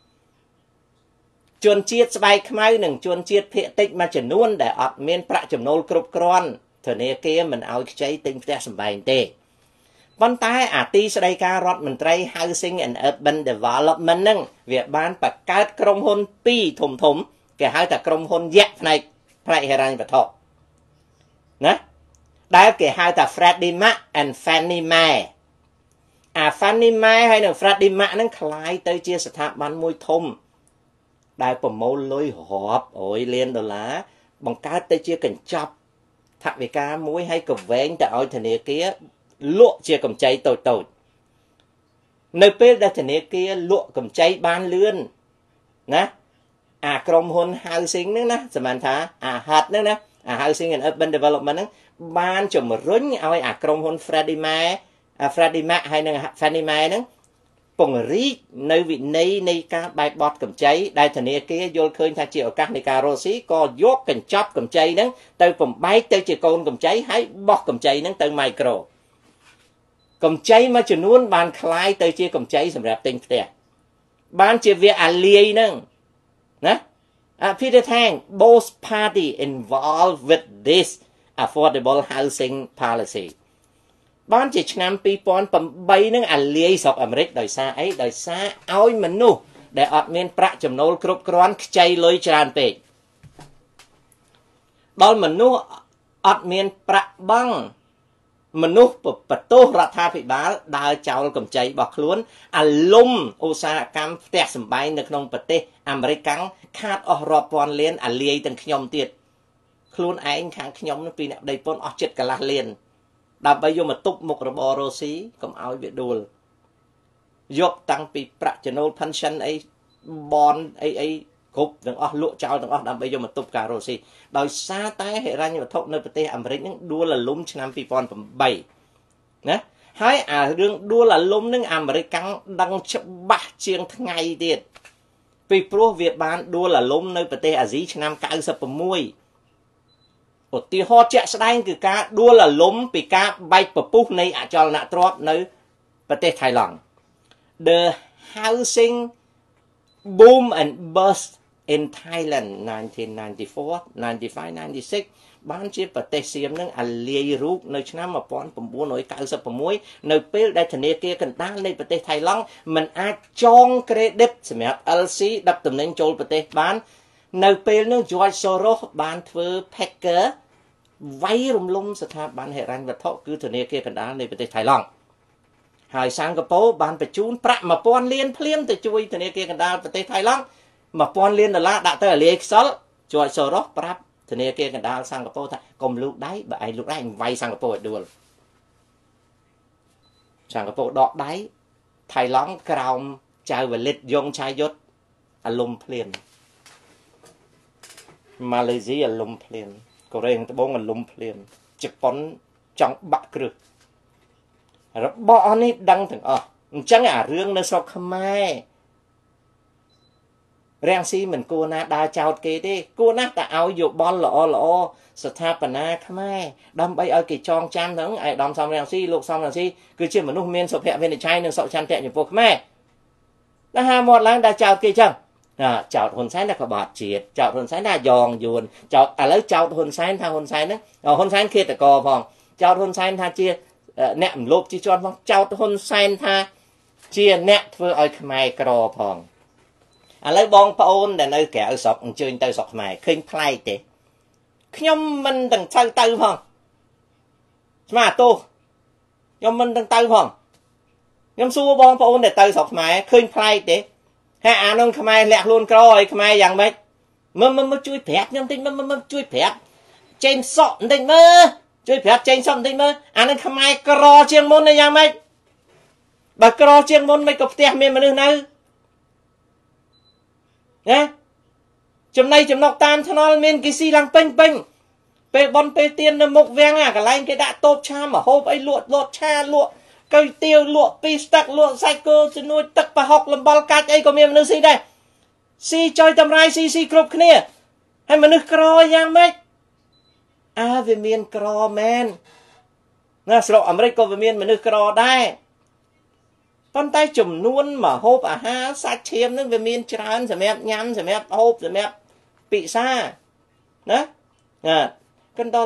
ជនជាតិស្បែកខ្មៅនិងជនជាតិភាគតិចមួយចំនួនដែលអត់មានប្រាក់ចំណូលគ្រប់គ្រាន់ធនាគារមិនឲ្យខ្ចីទិញផ្ទះសម្បែងទេប៉ុន្តែអាទីស្តីការរដ្ឋមន្ត្រី Housing and Urban Development ហ្នឹងវាបានបង្កើតក្រុមហ៊ុន2ធំគេហៅថាក្រុមហ៊ុនយក្សផ្នែកហិរញ្ញវត្ថុណាដែលគេហៅថា Freddie Mac and Fannie Mae អា Fannie Mae ហើយនិង Freddie Mac ហ្នឹងคล้ายទៅជាស្ថាប័នមួយធំដែលប្រមូលលុយរាប់រយលានដុល្លារបង្កើតទៅជាកញ្ចប់ថវិកាមួយហើយកវែងទៅឲ្យធនាគារលក់ជាកម្ចីតូចនៅពេលដែលធនាគារលក់កម្ចីបានលឿនណាអាក្រុមហ៊ុន housing ហ្នឹងណាសម្រាប់ថាអា HUD ហ្នឹងណាអា housing and urban development ហ្នឹងបានជំរុញឲ្យអាក្រុមហ៊ុន Freddie Mac ហើយនិង Fannie Mae ហ្នឹងពង្រីកនៅវិន័យនៃការបែបបទកម្ចីដែលធនាគារយល់ឃើញថាជាឱកាសនៃការរកស៊ីក៏យកកញ្ចប់កម្ចីហ្នឹងទៅបំបែកទៅជាកូនកម្ចីហើយបោះកម្ចីហ្នឹងទៅ micro កម្ចីមួយចំនួនបានคล้ายទៅជាកម្ចីសម្រាប់ទិញផ្ទះបានជាវាអាលាយហ្នឹងណាពីទៅថា both party involved with this affordable housing policy បានជាឆ្នាំ2008ហ្នឹងអាលាយស្រុកអាមេរិកដោយសារអីដោយសារឲ្យមនុស្សដែលអត់មានប្រាក់ចំណូលគ្រប់គ្រាន់ខ្ចីលុយច្រើនពេកដល់មនុស្សអត់មានប្រាក់បង់មនុស្សបន្ទោសរដ្ឋាភិបាលដើរចោលកម្ចីរបស់ខ្លួនអាលុំឧស្សាហកម្មផ្ទះសម្បែងនៅក្នុងប្រទេសអាមេរិកខាតអស់រាប់ពាន់លានអាលាយទាំងខ្ញុំទៀតខ្លួនឯងខាងខ្ញុំពីអ្នកប្តីប្រពន្ធអស់ចិត្តកន្លះលានដើម្បីយកមកទប់មុខរបររស់ស៊ីកុំឲ្យវាដួលយកតាំងពីប្រាក់ចំណូល pension អីបនអីគ្រប់ទាំងអស់លក់ចោលទាំងអស់ដើម្បីយកមកទប់ការរស់ស៊ីដោយសារតែហិរញ្ញវត្ថុនៅប្រទេសអាមេរិកហ្នឹងដួលរលំឆ្នាំ2008ណាហើយអារឿងដួលរលំហ្នឹងអាមេរិកដឹងច្បាស់ជាងថ្ងៃទៀតពីព្រោះវាបានដួលរលំនៅប្រទេសអាស៊ីឆ្នាំ96ឧទាហរណ៍ជាក់ស្ដែងគឺការដួលរលំពីការបែកពពុះនៃអចលនទ្រព្យនៅប្រទេសថៃឡង់ The housing boom and bust in Thailand 1994, 95, 96 បានជាប្រទេសសៀមនឹងអាលាយរូបនៅឆ្នាំ1996នៅពេលដែលធនាគារកណ្ដាលនៃប្រទេសថៃឡង់មិនអាចចង credit សម្រាប់ LC ដឹកទំនិញចូលប្រទេសបាននៅពេលនោះ George Soros បានធ្វើ Packer វាយរំលំស្ថាប័នហិរញ្ញវត្ថុគឺធនាគារកណ្ដាលនៃប្រទេសថៃឡង់ហើយសិង្ហបុរីបានបញ្ជូនប្រាក់1000 លានភ្លាមទៅជួយធនាគារកណ្ដាលប្រទេសថៃឡង់1000 លានដុល្លារដាក់ទៅអាលាយខ្សល George Soros ប្រាប់ធនាគារកណ្ដាលសិង្ហបុរីថាកុំលូកដៃបើឯងលូកដៃវាយសិង្ហបុរីឲ្យដួលសិង្ហបុរីដកដៃថៃឡង់ក្រោមចៅវលិតយងឆាយុទ្ធអាលុំភ្លាមម៉ាឡេស៊ីអាលុំភ្លាមកូរ៉េខាងត្បូងអាលុំភ្លាមជប៉ុនចង់បាក់គ្រឹះរបស់អស់នេះដឹងទាំងអស់អញ្ចឹងអារឿងនៅស្រុកខ្មែររាំងស៊ីមិនគួរណាដើរចោតគេទេគួរណាស់តែឲ្យយោបល់ល្អស្ថាបនាខ្មែរដើម្បីឲ្យគេចងចាំហ្នឹងឯកឧត្តមសំរាំងស៊ីលោកសំរាំងស៊ីគឺជាមនុស្សមានសុភមង្គលឆៃនិងសុខចន្ទៈចំពោះខ្មែរតែហាមាត់ឡើងដើរចោតគេចឹងចោតហ៊ុនសែនថាក្បត់ជាតិចោតហ៊ុនសែនថាយ៉ងយួនចោតឥឡូវចោតហ៊ុនសែនថាហ៊ុនសែនហ្នឹងហ៊ុនសែនឃាតករផងចោតហ៊ុនសែនថាជាអ្នករំលោភជាជាន់ផងចោតហ៊ុនសែនថាជាអ្នកធ្វើឲ្យខ្មែរក្រផងឥឡូវបងប្អូនដែលនៅក្រៅស្រុកអញ្ជើញទៅស្រុកខ្មែរឃើញប្លែកទេខ្ញុំមិនទាំងទៅផងស្មាទោសខ្ញុំមិនទាំងទៅផងខ្ញុំសួរបងប្អូនដែលទៅស្រុកខ្មែរឃើញប្លែកទេហើយអានោះខ្មែរលាក់ខ្លួនក្រឲ្យខ្មែរយ៉ាងម៉េចមើលជួយប្រាប់ខ្ញុំតិចមើលជួយប្រាប់ចេញសក់បន្តិចមើលជួយប្រាប់ចេញសក់បន្តិចមើលអានោះខ្មែរក្រជាងមុនយ៉ាងម៉េចបើក្រជាងមុនមិនក៏ផ្ទះមានមនុស្សនៅណាចំណៃចំណុកតាមថ្នល់មានគេស៊ីឡើងពេញពេលបនពេលទៀននៅមុខវាំងកន្លែងគេដាក់តូបឆាមហូបអីលក់ឆាលក់កៅទាវលក់ពីស្ទឹកលក់សាច់គោជំនួយទឹកប្រហុកលំបល់កាច់អីក៏មានមនុស្សស៊ីដែរស៊ីចុយតម្រាយស៊ីគ្រប់គ្នាហើយមនុស្សក្រយ៉ាងម៉េចវាមានក្រមែនណាស្រុកអាមេរិកក៏វាមានមនុស្សក្រដែរប៉ុន្តែចំនួនមកហូបអាហារសាច់ឈាមនឹងវាមានច្រើនសម្រាប់ញ៉ាំសម្រាប់ហូបសម្រាប់ពិសាណាកណ្ដុរ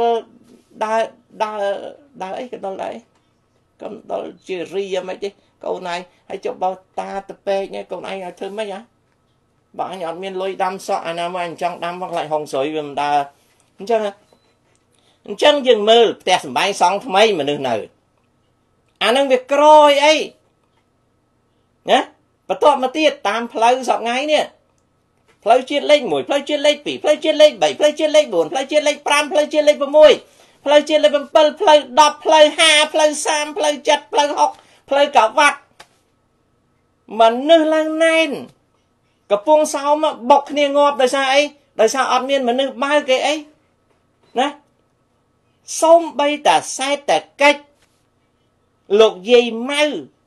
ដើរអីកណ្ដុរដើរអីកណ្ដុរជារីយ៉ាងម៉េចទេកូនឯងហើយចុះបោតាទៅពេកកូនឯងឲ្យធ្វើម៉េចបើអញអត់មានលុយដាំសក់អាណាមកអញចង់ដាំមកខ្លាចហុងស្រួយវាមិនដើរអញ្ចឹងយើងមើលផ្ទះសម្បែងសង់ថ្មីមនុស្សនៅអានឹងវាក្រអីណាបន្ទាប់មកទៀតតាមផ្លូវសប្ងៃនេះផ្លូវជាតិលេខ1ផ្លូវជាតិលេខ2ផ្លូវជាតិលេខ3ផ្លូវជាតិលេខ4ផ្លូវជាតិលេខ5ផ្លូវជាតិលេខ6ផ្លូវជាតិលេខ7ផ្លូវ10ផ្លូវ50ផ្លូវ30ផ្លូវ7ផ្លូវ60ផ្លូវកវ៉ាត់មនុស្សឡើងណែនកំពុងសោមបុកគ្នាងាប់ដោយសារអីដោយសារអត់មានមនុស្សបើគេអីណាសូមបីតាសេដ្ឋកិច្ចលោកយាយម៉ៅ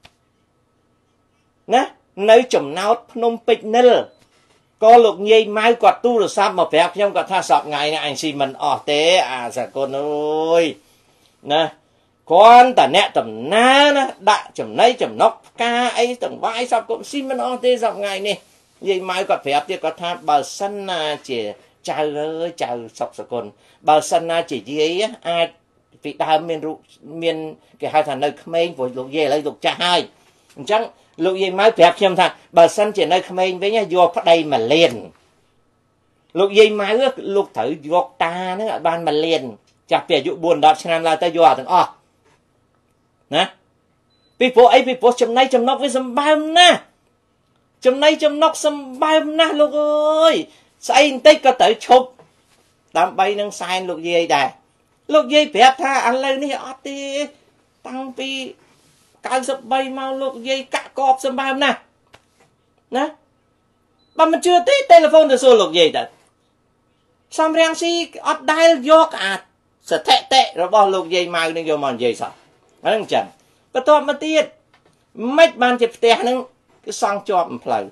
ណានៅចំណោតភ្នំពេជ្រនិលក៏លោកយាយម៉ៅគាត់ទូរស័ព្ទមកប្រាប់ខ្ញុំគាត់ថាសប្ថ្ងៃនេះអញស៊ីមិនអស់ទេអាសកូនអើយណាគាត់តាអ្នកដំណើរណាដាក់ចំណៃចំណុកផ្កាអីទាំងវាយសពគាត់ស៊ីមិនអស់ទេសប្ថ្ងៃនេះយាយម៉ៅគាត់ប្រាប់ទៀតគាត់ថាបើសិនណាជាចៅអើយចៅសុកសកុនបើសិនណាជាយាយអាចពីដើមមានរូបមានគេហៅថានៅក្មេងព្រោះលោកយាយឥឡូវលោកចាស់ហើយអញ្ចឹងលោកយាយម៉ៅប្រាប់ខ្ញុំថាបើសិនជានៅក្មេងវិញយកប្តី1លានលោកយាយម៉ៅលោកត្រូវយកតាហ្នឹងឲ្យបាន1លានចាស់ពីអាយុ4-10ឆ្នាំឡើងទៅយកអត់ទាំងអស់ណាពីព្រោះអីពីព្រោះចំណៃចំណុកវាសម្បើមណាស់ចំណៃចំណុកសម្បើមណាស់លោកអើយស្អីបន្តិចក៏ត្រូវឈប់ដើម្បីនឹងសែនលោកយាយដែរលោកយាយប្រាប់ថាឥឡូវនេះអត់ទេតាំងពី93មកលោកយាយកាក់កបសម្បើមណាស់ណាបើមិនជឿទេទូរស័ព្ទទៅសួរលោកយាយតើសំរាំងស៊ីអត់ដែលយកអាស្ថិតិរបស់លោកយាយម៉ៅនឹងយកមកនិយាយសោះហ្នឹងអញ្ចឹងបន្ទាប់មកទៀតមិនបានជាផ្ទះហ្នឹងគឺសង់ជាប់ផ្លូវ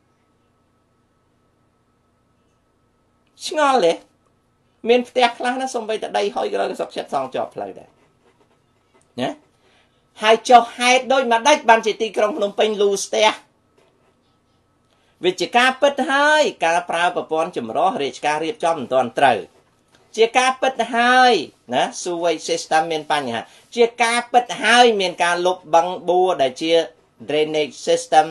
ឆ្ងល់ទេមានផ្ទះខ្លះណាសំបីតដីហុយក៏នៅសុកចិត្តសង់ជាប់ផ្លូវដែរណាហើយចុះហេតុដូចម្ដេចបានជាទីក្រុងភ្នំពេញលូស្ទះវិជ្ជាការពិតហើយការប្រើប្រព័ន្ធចម្រោះរាជការរៀបចំមិនទាន់ត្រូវជាការពិតហើយណា sewage system មានបញ្ហាជាការពិតហើយមានការលុបបង្បួរដែលជា drainage system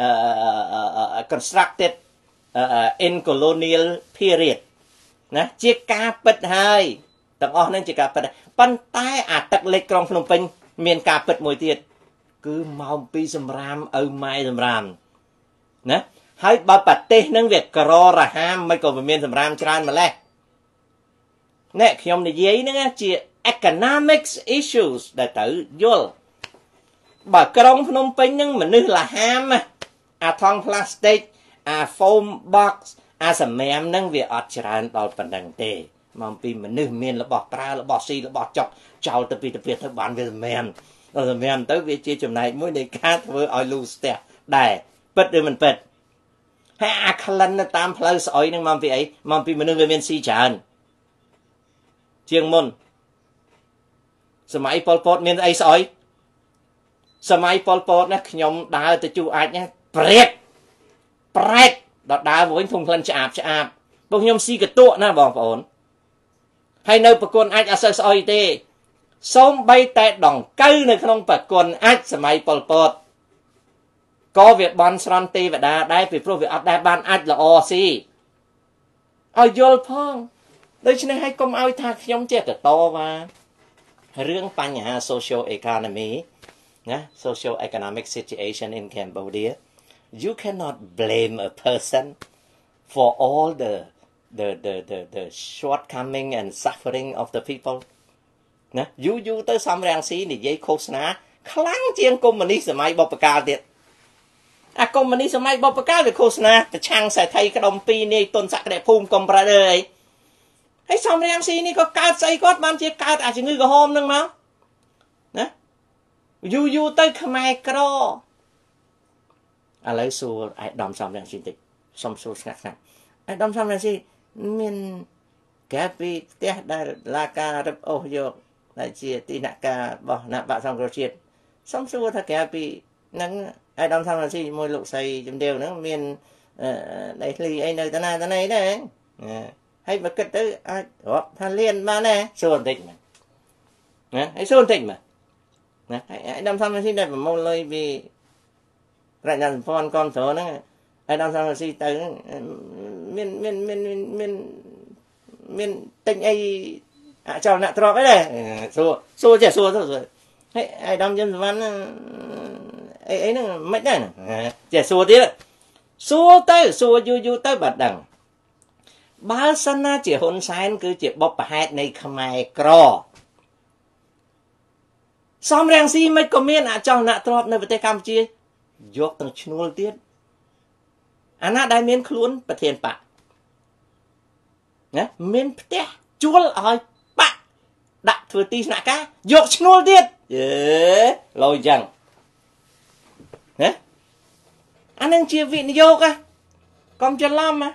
constructed in colonial period ណាជាការពិតហើយទាំងអស់ហ្នឹងជាការពិតប៉ុន្តែអាទឹកលិចក្រុងភ្នំពេញមានការពិតមួយទៀតគឺមកពីសម្រាមឪម៉ែសម្រាមណាហើយបើប្រទេសហ្នឹងវាក្ររហាមមិនក៏វាមានសម្រាមច្រើនម្ល៉េះនេះខ្ញុំនិយាយហ្នឹងជា economics issues ដែលត្រូវយល់បើក្រុងភ្នំពេញហ្នឹងមនុស្សលហាមអាថង់ផ្លាស្ទិកអា foam box អាសម្រាមហ្នឹងវាអត់ច្រើនដល់ប៉ុណ្្នឹងទេមកពីមនុស្សមានរបស់ប្រើរបស់ស៊ីរបស់ចុកចោលទៅពីទៅទៅបានវាសម្រាមទៅវាជាចំណែកមួយនៃការធ្វើឲ្យលូស្ទះដែរពិតឬមិនពិតហើយអាក្លិននៅតាមផ្លូវស្អុយហ្នឹងមកពីអីមកពីមនុស្សវាមានស៊ីច្រើនជាងមុនសម័យប៉ុលពតមានអីស្អុយសម័យប៉ុលពតណាខ្ញុំដើរទៅជួអាចណាប្រេតដល់ដើរវិញធំក្លិនឆ្អាបពួកខ្ញុំស៊ីកតក់ណាបងប្អូនហើយនៅប្រគុណអាចអត់សូវស្អុយទេសូម្បីតែដង្កូវនៅក្នុងប្រគុណអាចសម័យប៉ុលពតក៏វាបន់ស្រន់ទេវតាដែរពីព្រោះវាអត់ដែលបានអាចល្អស៊ីឲ្យយល់ផងដូច្នេះឲ្យកុំឲ្យថាខ្ញុំចេះតែតវ៉ារឿងបញ្ហា social economy ណា social economic situation in Cambodia you cannot blame a person for all the shortcoming and suffering of the people ណាយូរទៅសំរាំងស៊ីនិយាយឃោសនាខ្លាំងជាងកុម្មុយនីសសម័យបុព្វកាលទៀតអាកុម្មុយនីសសម័យបុព្វកាលវាឃោសនាប្រឆាំងសេដ្ឋីក្តុំ2នាយទុនសក្តិភូមិកំប្រដអីហើយសំរាំងស៊ីនេះក៏កើតស្អីគាត់បានជាកើតអាជំងឺក្រហមនឹងមកណាយូរទៅខ្មែរក្រឥឡូវសួរអាយដាមសំរាំងស៊ីតិចសុំសួរស្ងាត់អាយដាមសំរាំងស៊ីមានកាពីផ្ទះដែលឡាការរឹបអូសយកដែលជាទីនការរបស់គណៈបកសង្គ្រោះជាតិសុំសួរថាកាពីនឹងអាយដាមសំរាំងស៊ីមួយលោកស្រីជំទាវហ្នឹងមានដៃឃ្លីអីនៅតាណាដែរហើយបើគិតទៅអាចរាប់ថាលៀនបានដែរសួរបន្តិចណាហើយសួរបន្តិចមកណាហើយដាំសំរាំងស៊ីដែលប្រមូលលុយពីប្រជាជនព័ន្ធកនត្រហ្នឹងហើយដាំសំរាំងស៊ីទៅមានទិញអីអាចលអ្នកទ្រព្យអីដែរសួរហើយអាយដាំយឹមសវណ្ណអីហ្នឹងមិនដែរចេះសួរទៀតសួរយូរទៅបាត់ដឹងបើសិនណាជាហ៊ុនសែនគឺជាបុព្វហេតុនៃខ្មែរក្រសំរាំងស៊ីមិនក៏មានអាចលអ្នកទ្រព្យនៅប្រទេសកម្ពុជាយកទាំងឈ្នួលទៀតអាណាដែលមានខ្លួនប្រធានបកណាមានផ្ទះជួលឲ្យបកដាក់ធ្វើទីស្នាក់ការយកឈ្នួលទៀតលយចឹងណាអានឹងជាវិនិយោគកុំច្រឡំណា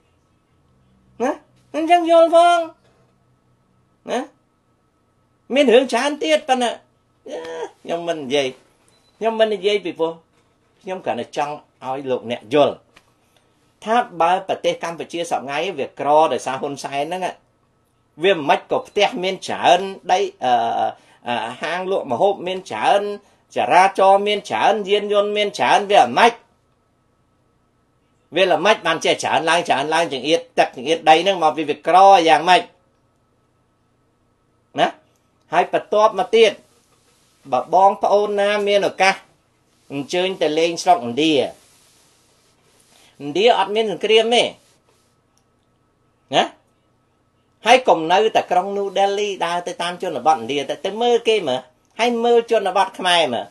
អញ្ចឹងយល់ផងណាមានរឿងច្រើនទៀតប៉ុន្តែខ្ញុំមិននិយាយពីព្រោះខ្ញុំគ្រាន់តែចង់ឲ្យលោកអ្នកយល់ថាបើប្រទេសកម្ពុជាសប្ងៃវាក្រដោយសារហ៊ុនសែនហ្នឹងវាមិនក៏ផ្ទះមានច្រើនដីហាងលក់ម្ហូបមានច្រើនចរាចរណ៍មានច្រើនយានយន្តមានច្រើនវាមិនវាល្មិចបានចេះច្រើនឡើងចង្អៀតទឹកចង្អៀតដីហ្នឹងមកពីវាក្រយ៉ាងម៉េចណាហើយបន្ទាប់មកទៀតបើបងប្អូនណាមានឱកាសអញ្ជើញទៅលេងស្រុកឥណ្ឌាអត់មានសង្គ្រាមទេណាហើយកុំនៅតែក្រុង New Delhi ដើរទៅតាមជនបទឥណ្ឌាទៅមើលគេមើលហើយមើលជនបទខ្មែរមើល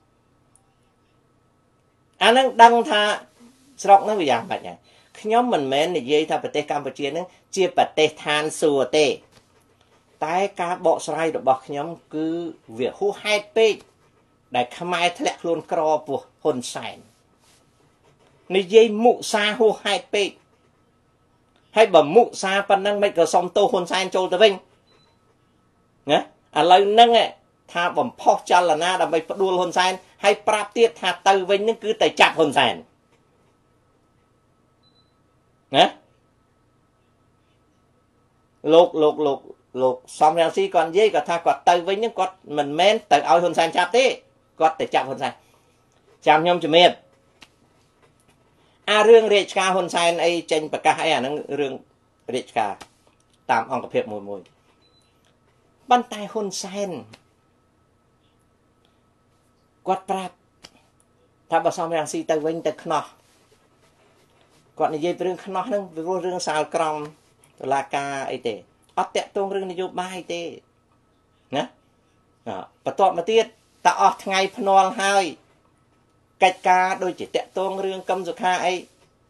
អានឹងដឹងថាស្រុកហ្នឹងវាយ៉ាងម៉េចហើយខ្ញុំមិនមែននិយាយថាប្រទេសកម្ពុជាហ្នឹងជាប្រទេសឋានសួគ៌ទេតែការបកស្រាយរបស់ខ្ញុំគឺវាហួសហេតុពេកដែលខ្មែរធ្លាក់ខ្លួនក្រពោះហ៊ុនសែននិយាយមុសាហួសហេតុពេកហើយបើមុសាប៉ុណ្ណឹងមិនក៏សុំទោសហ៊ុនសែនចូលទៅវិញណាឥឡូវហ្នឹងថាបំផុសចលនាដើម្បីផ្ដួលហ៊ុនសែនហើយប្រាប់ទៀតថាទៅវិញហ្នឹងគឺតែចាប់ហ៊ុនសែនណាលោកសំរងស៊ីគាត់និយាយគាត់ថាគាត់ទៅវិញហ្នឹងគាត់មិនមែនទៅឲ្យហ៊ុនសែនចាប់ទេគាត់ទៅចាប់ហ៊ុនសែនចាំខ្ញុំជំរាបរឿងរាជការហ៊ុនសែនអីចេញប្រកាសអីអាហ្នឹងរឿងរាជការតាមអង្គភាពមួយប៉ុន្តែហ៊ុនសែនគាត់ប្រាប់ថាបើសំរងស៊ីទៅវិញទៅខ្នោះគាត់និយាយពីរឿងខ្នោះហ្នឹងពីរឿងសាលក្រមតុលាការអីទេអត់តាក់ទងរឿងនយោបាយទេណាបន្ទាប់មកទៀតតើអស់ថ្ងៃភ្នាល់ហើយកិច្ចការដូចជាតាក់ទងរឿងកឹមសុខាអី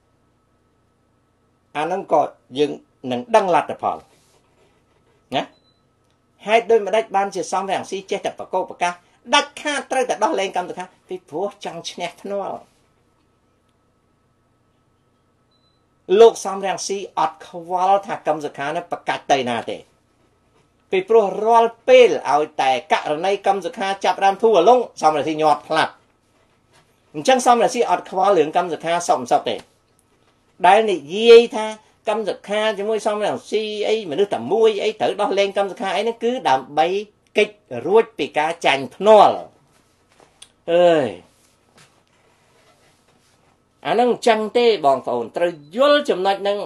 អាហ្នឹងក៏យើងនឹងដឹងលទ្ធផលណាហេតុដូចម្ដេចបានជាសំរងស៊ីចេះតែបកោបកាសដាច់ខាតត្រូវតែដោះលែងកឹមសុខាពីព្រោះចង់ឈ្នះភ្នាល់លោកសំរងស៊ីអត់ខ្វល់ថាកឹមសុខានេះប្រកាច់ទៅណាទេពីព្រោះរាល់ពេលឲ្យតែករណីកឹមសុខាចាប់ដើមធូរលងសំរងស៊ីញាត់ផ្លាត់អញ្ចឹងសំរងស៊ីអត់ខ្វល់រឿងកឹមសុខាសុកទេដែលនិយាយថាកឹមសុខាជាមួយសំរងស៊ីអីមនុស្សតែមួយអីត្រូវដោះលែងកឹមសុខាអីហ្នឹងគឺដើម្បីកិច្ចរួចពីការចាញ់ភ្នាល់អើយអាហ្នឹងអញ្ចឹងទេបងប្អូនត្រូវយល់ចំណុចហ្នឹង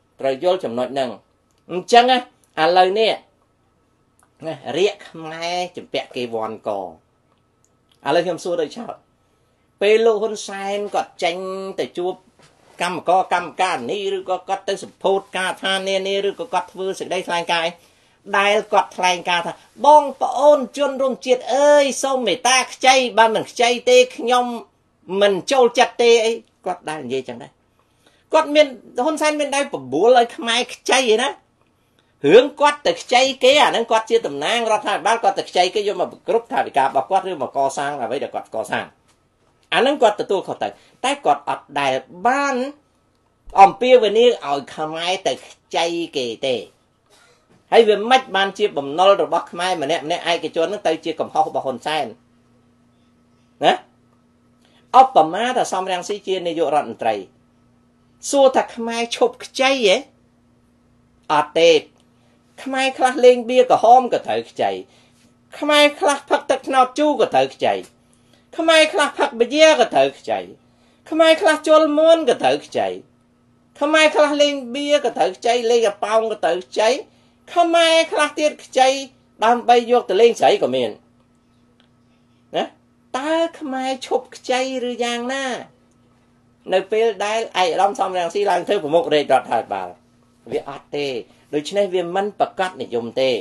អញ្ចឹងឥឡូវនេះណារាជខ្មែរចម្ពាក់គេវ័នកឥឡូវខ្ញុំសួរដូចឆោតពេលលោកហ៊ុនសែនគាត់ចេញទៅជួបកម្មការនេះឬក៏គាត់ទៅសម្ពោធការថានានាឬក៏គាត់ធ្វើសេចក្តីថ្លែងការណ៍ដែលគាត់ថ្លែងការថាបងប្អូនជនរួមជាតិអើយសូមមេត្តាខ្ចីបើមិនខ្ចីទេខ្ញុំមិនចូលចិត្តទេអីគាត់ដែរនិយាយចឹងដែរគាត់មានហ៊ុនសែនមានដែរបបួលឲ្យខ្មែរខ្ចីឯណារឿងគាត់ទៅខ្ចីគេអាហ្នឹងគាត់ជាតំណាងរដ្ឋាភិបាលគាត់ទៅខ្ចីគេយកមកគ្រប់ថាវិការរបស់គាត់ឬមកកសាងអ្វីដែលគាត់កសាងអាហ្នឹងគាត់ទទួលខុសទៅតែគាត់អត់ដែលបានអំពាវនាវឲ្យខ្មែរទៅខ្ចីគេទេហើយវាមិនបានជាបំណុលរបស់ខ្មែរម្នាក់ឯកជនហ្នឹងទៅជាកំហុសរបស់ហ៊ុនសែនណាឧបមាថាសំរងស៊ីជានាយករដ្ឋមន្ត្រីសួរថាខ្មែរឈប់ខ្ចីហ៎អត់ទេខ្មែរខ្លះលេងបៀក្រហមក៏ត្រូវខ្ចីខ្មែរខ្លះផឹកទឹកត្នោតជូរក៏ត្រូវខ្ចីខ្មែរខ្លះផឹកប៊ីយ៉ាក៏ត្រូវខ្ចីខ្មែរខ្លះជល់មួនក៏ត្រូវខ្ចីខ្មែរខ្លះលេងបៀក៏ត្រូវខ្ចីលេងអាប៉ោងក៏ត្រូវខ្ចីខ្មែរខ្លះទៀតខ្ចីដើម្បីយកទៅលេងស្រីក៏មានណាតើខ្មែរឈប់ខ្ចីឬយ៉ាងណានៅពេលដែលឯកឧត្តមសំរងស៊ីឡើងធ្វើប្រមុខរាជរដ្ឋាភិបាលវាអត់ទេដូច្នេះវាមិនប្រកាសនិយមទេ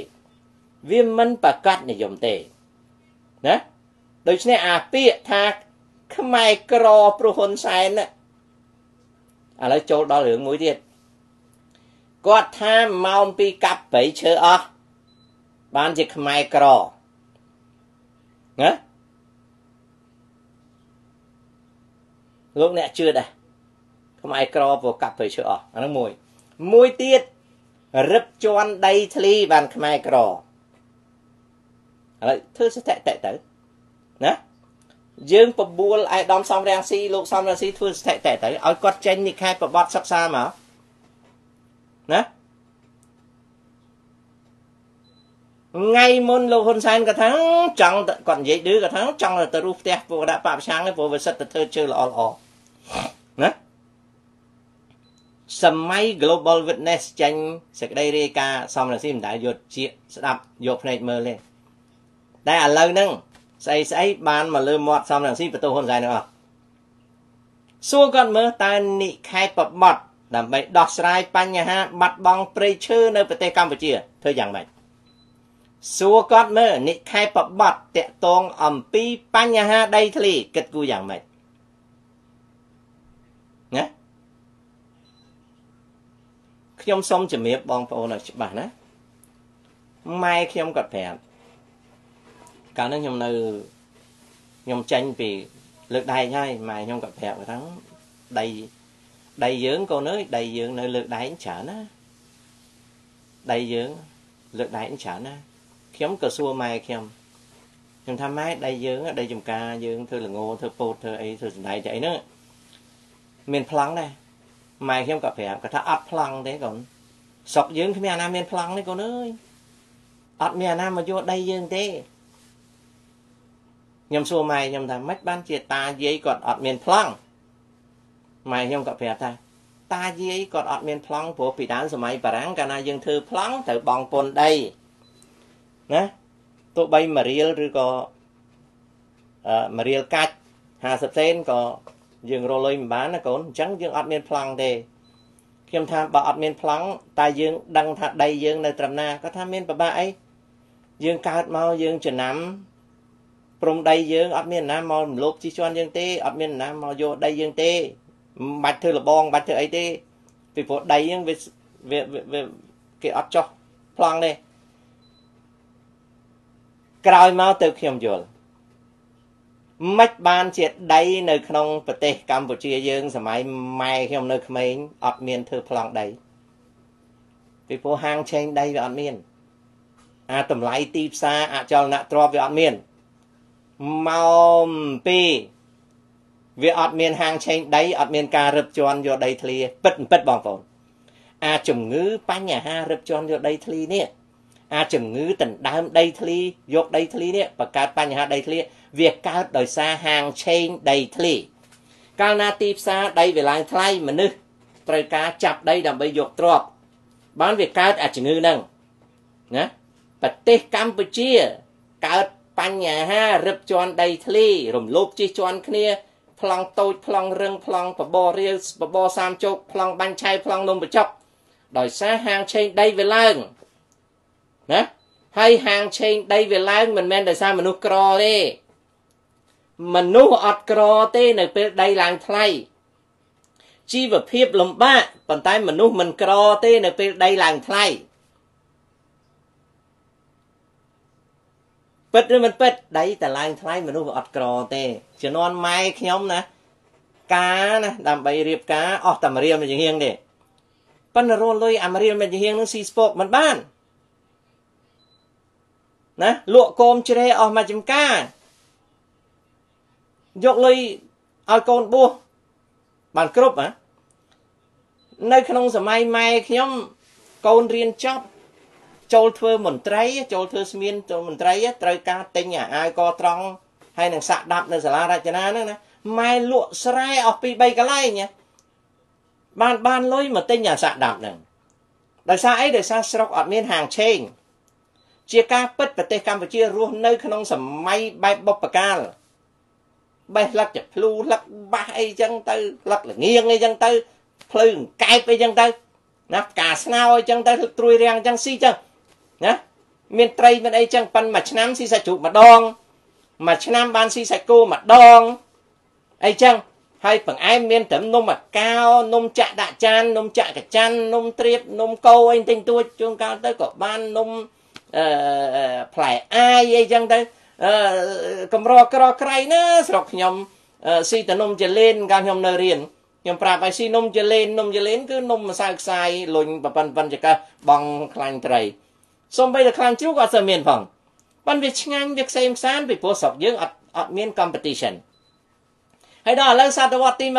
ណាដូច្នេះអាពាក្យថាខ្មែរក្រព្រោះហ៊ុនសែនឥឡូវចូលដល់រឿងមួយទៀតគាត់ថាម៉ោងពីកាប់ព្រៃឈើអស់បានជាខ្មែរក្រណាលោកអ្នកជឿដែរខ្មែរក្រព្រោះកាប់ព្រៃឈើអស់អាហ្នឹងមួយទៀតរឹបជន់ដីធ្លីបានខ្មែរក្រឥឡូវធ្វើស្ថិតិទៅណាយើងបបួលឯកឧត្តមសំរងស៊ីលោកសំរងស៊ីធ្វើស្ថិតិទៅឲ្យគាត់ចេញនិកាយប្រវត្តិសិក្សាមកណាថ្ងៃមុនលោកហ៊ុនសែនក៏ថាចង់គាត់និយាយឌឺក៏ថាចង់ទៅរស់ផ្ទះពួកដាក់បពប្រឆាំងឯងព្រោះវាសិតទៅធ្វើជើល្អណាសម័យ Global Witness ចេញសេចក្តីរាយការណ៍សំរងស៊ីមិនដែលយកជាស្ដាប់យកភ្នែកមើលទេតែឥឡូវហ្នឹងស្អីបានមកលើមាត់សំរងស៊ីបន្ទោសហ៊ុនសែនទាំងអស់សួរគាត់មើលតើនិខេបបត្តិដើម្បីដោះស្រាយបញ្ហាបាត់បង់ព្រៃឈើនៅប្រទេសកម្ពុជាធ្វើយ៉ាងម៉េចសួរគាត់មើលនិខេបបត្តិតាក់ទងអំពីបញ្ហាដីធ្លីគិតគូរយ៉ាងម៉េចណាខ្ញុំសូមជំរាបបងប្អូនឲ្យច្បាស់ណាម៉ែខ្ញុំគាត់ប្រាប់កាលនោះខ្ញុំចេញពីលើកដែកហើយម៉ែខ្ញុំគាត់ប្រាប់ថាដីយើងកូនអើយដីយើងនៅលើកដែកច្រើនណាដីយើងលើកដែកច្រើនណាខ្ញុំក៏សួរម៉ែខ្ញុំថាម៉ែដីយើងដីចំការយើងធ្វើល្ងធ្វើពោតធ្វើអីធ្វើសណ្ដែកទៅអីហ្នឹងមានប្លង់ដែរម៉ែខ្ញុំក៏ប្រាប់គាត់ថាអត់ប្លង់ទេកូន Sọc dương cái mẹ nam miền phẳng đấy con ơi ọt mẹ nam mà vô đây dương thế nhầm xua mày nhầm thằng mất ban chia ta dây còn ọt miền phẳng mày nhầm cặp phè ta dây còn ọt miền phẳng của bị đán sớm mày bà ráng cả na dương thư phẳng từ bong pôn đây nè tụi bay mà riêng rồi có mà riêng cách 50 cent có dương rô lôi bán nó cũng chẳng dương ọt miền phẳng thế khiêm tham bảo ọt miền phẳng ta dương đăng thà đây dương nơi trầm na có tham miền bà ba ấy dương cao mau dương chừng nắm prom đây dương ọt miền nam mau lốp chi choan dương tê ọt miền nam mau vô đây dương tê bạch thư là bong bạch thư ấy tê vì phố đây dương về cái ọt cho phẳng đây cài mau từ khiêm dồn mất ban triệt đây nơi trongประเทศ Cambodia យើងសម័យម៉ែខ្ញុំនៅក្មេងអត់មានធ្វើប្លង់ដីពីព្រោះហាងឆេងដីវាអត់មានអាតម្លៃទីផ្សារអចលនទ្រព្យវាអត់មានមកពីវាអត់មានហាងឆេងដីអត់មានការរឹបជាន់យកដីធ្លីពិតបងប្អូនអាជំងឺបញ្ហារឹបជាន់យកដីធ្លីនេះអាជំងឺដណ្ដើមដីធ្លីយកដីធ្លីនេះបង្កើតបញ្ហាដីធ្លីវាកើតដោយសារហាងឆេងដីធ្លីកាលណាទីផ្សារដីវាឡើងថ្លៃមនុស្សត្រូវការចាប់ដីដើម្បីយកទ្រព្យបានវាកើតអាជំងឺហ្នឹងណាប្រទេសកម្ពុជាកើតបញ្ហារឹបជាន់ដីធ្លីរំលោភជិះជាន់គ្នាប្លង់តូចប្លង់រឹងប្លង់បបររាវបបរសាមជោគប្លង់បាញ់ឆៃប្លង់នំបញ្ចុកដោយសារហាងឆេងដីវាឡើងណាហើយហាងឆេងដីវាឡើងមិនមែនដោយសារមនុស្សក្រទេមនុស្សអត់ក្រទេនៅពេលដីឡើងថ្លៃជីវភាពលំបាកប៉ុន្តែមនុស្សមិនក្រទេនៅពេលដីឡើងថ្លៃពិតឬមិនពិតដីតែឡើងថ្លៃមនុស្សអត់ក្រទេជំនាន់ម៉ែខ្ញុំណាការណាដើម្បីរៀបការអស់តែរៀលមួយជាងទេប៉ុន្តែរលុយអារៀលមួយជាងនឹងស៊ីស្ពកមិនបានណាលក់គោមជ្រេអស់មកចំការយកលុយឲ្យកូនបួសបានគ្រប់ហ៎នៅក្នុងសម័យម៉ែខ្ញុំកូនរៀនចប់ចូលធ្វើមន្ត្រីចូលធ្វើស្មានចូលមន្ត្រីត្រូវការទិញអាវកត្រង់ហើយនឹងសាក់ដាប់នៅសាលារចនាហ្នឹងណាម៉ែលក់ស្រែអស់ពី3កន្លែងបានលុយមកទិញអាសាក់ដាប់ហ្នឹងដោយសារអីដោយសារស្រុកអត់មានហាងឆេងជាការពិតប្រទេសកម្ពុជារស់នៅក្នុងសម័យបែបបុព្វកាលបេះលឹកជាភ្លូលឹកបាសអីចឹងទៅលឹកល្ងៀងអីចឹងទៅភ្លឺកែបអីចឹងទៅណាការស្នោអីចឹងទៅត្រួយរាំងចឹងស៊ីចឹងណាមានត្រីមានអីចឹងប៉ិនមួយឆ្នាំស៊ីសាច់ជ្រូកម្ដងមួយឆ្នាំបានស៊ីសាច់គោម្ដងអីចឹងហើយបង្អែមមានត្រឹមនំអាកោនំចាក់ដាក់ចាននំចាក់កចាន់នំត្រៀបនំកោអីទិញទួចជួនកាលទៅក៏បាននំផ្លែអាយអីចឹងទៅកម្រក្រក្រៃណាស្រុកខ្ញុំស៊ីតនំចលេនកាលខ្ញុំនៅរៀនខ្ញុំប្រាប់ឲ្យស៊ីនំចលេនគឺនំម្សៅខ្សាយលុញប៉ុនចកបងខ្លាញ់ត្រីសូម្បីតែខ្លាញ់ជ្រូកក៏អត់សូវមានផងប៉ុន្តែវាឆ្ងាញ់វាខ្សែមខ្សានពីព្រោះស្រុកយើងអត់មាន competition ហើយដល់ឥឡូវសតវត្សទី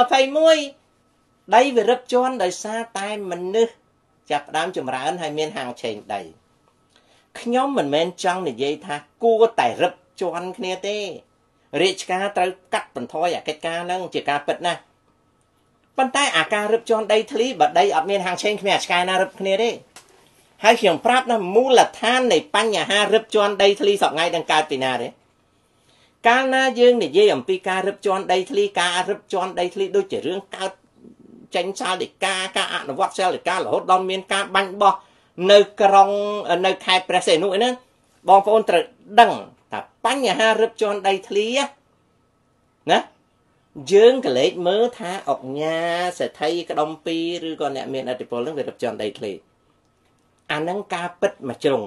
21ដីវារឹបជាន់ដោយសារតែមនុស្សចាប់ផ្ដើមចម្រើនហើយមានហាងឆេងដីខ្ញុំមិនមែនចង់និយាយថាគួរតែរឹបជាន់គ្នាទេរាជការត្រូវកាត់បន្ថយអាកិច្ចការហ្នឹងជាការពិតណាស់ប៉ុន្តែអាការរឹបជាន់ដីធ្លីបើដីអត់មានហាងឆេងគ្មានអាឆ្កែណារឹបគ្នាទេហើយខ្ញុំប្រាប់ណាមូលដ្ឋាននៃបញ្ហារឹបជាន់ដីធ្លីសប្ងៃនឹងកើតពីណាទេកាលណាយើងនិយាយអំពីការរឹបជាន់ដីធ្លីការរឹបជាន់ដីធ្លីដូចជារឿងកើតចេញសាលដីកាការអនុវត្តសាលដីការហូតដល់មានការបាញ់បោះនៅក្រុងនៅខេត្តព្រះសីហនុឯហ្នឹងបងប្អូនត្រូវដឹងថាបញ្ហារឹបជាន់ដីធ្លីណាយើងក៏លេចមើលថាអុកញ៉ាសេដ្ឋីក្ដុំ2ឬក៏អ្នកមានឥទ្ធិពលហ្នឹងវារឹបជាន់ដីធ្លីអាហ្នឹងការពិតមួយជ្រុង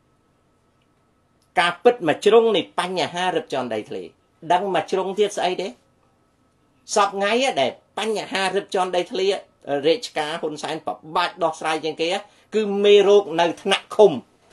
នៃបញ្ហារឹបជាន់ដីធ្លីដឹងមួយជ្រុងទៀតស្អីទេសពថ្ងៃដែលបញ្ហារឹបជាន់ដីធ្លីរាជការហ៊ុនសែនបបាច់ដោះស្រាយជាងគេគឺមេរោគនៅថ្នាក់ឃុំ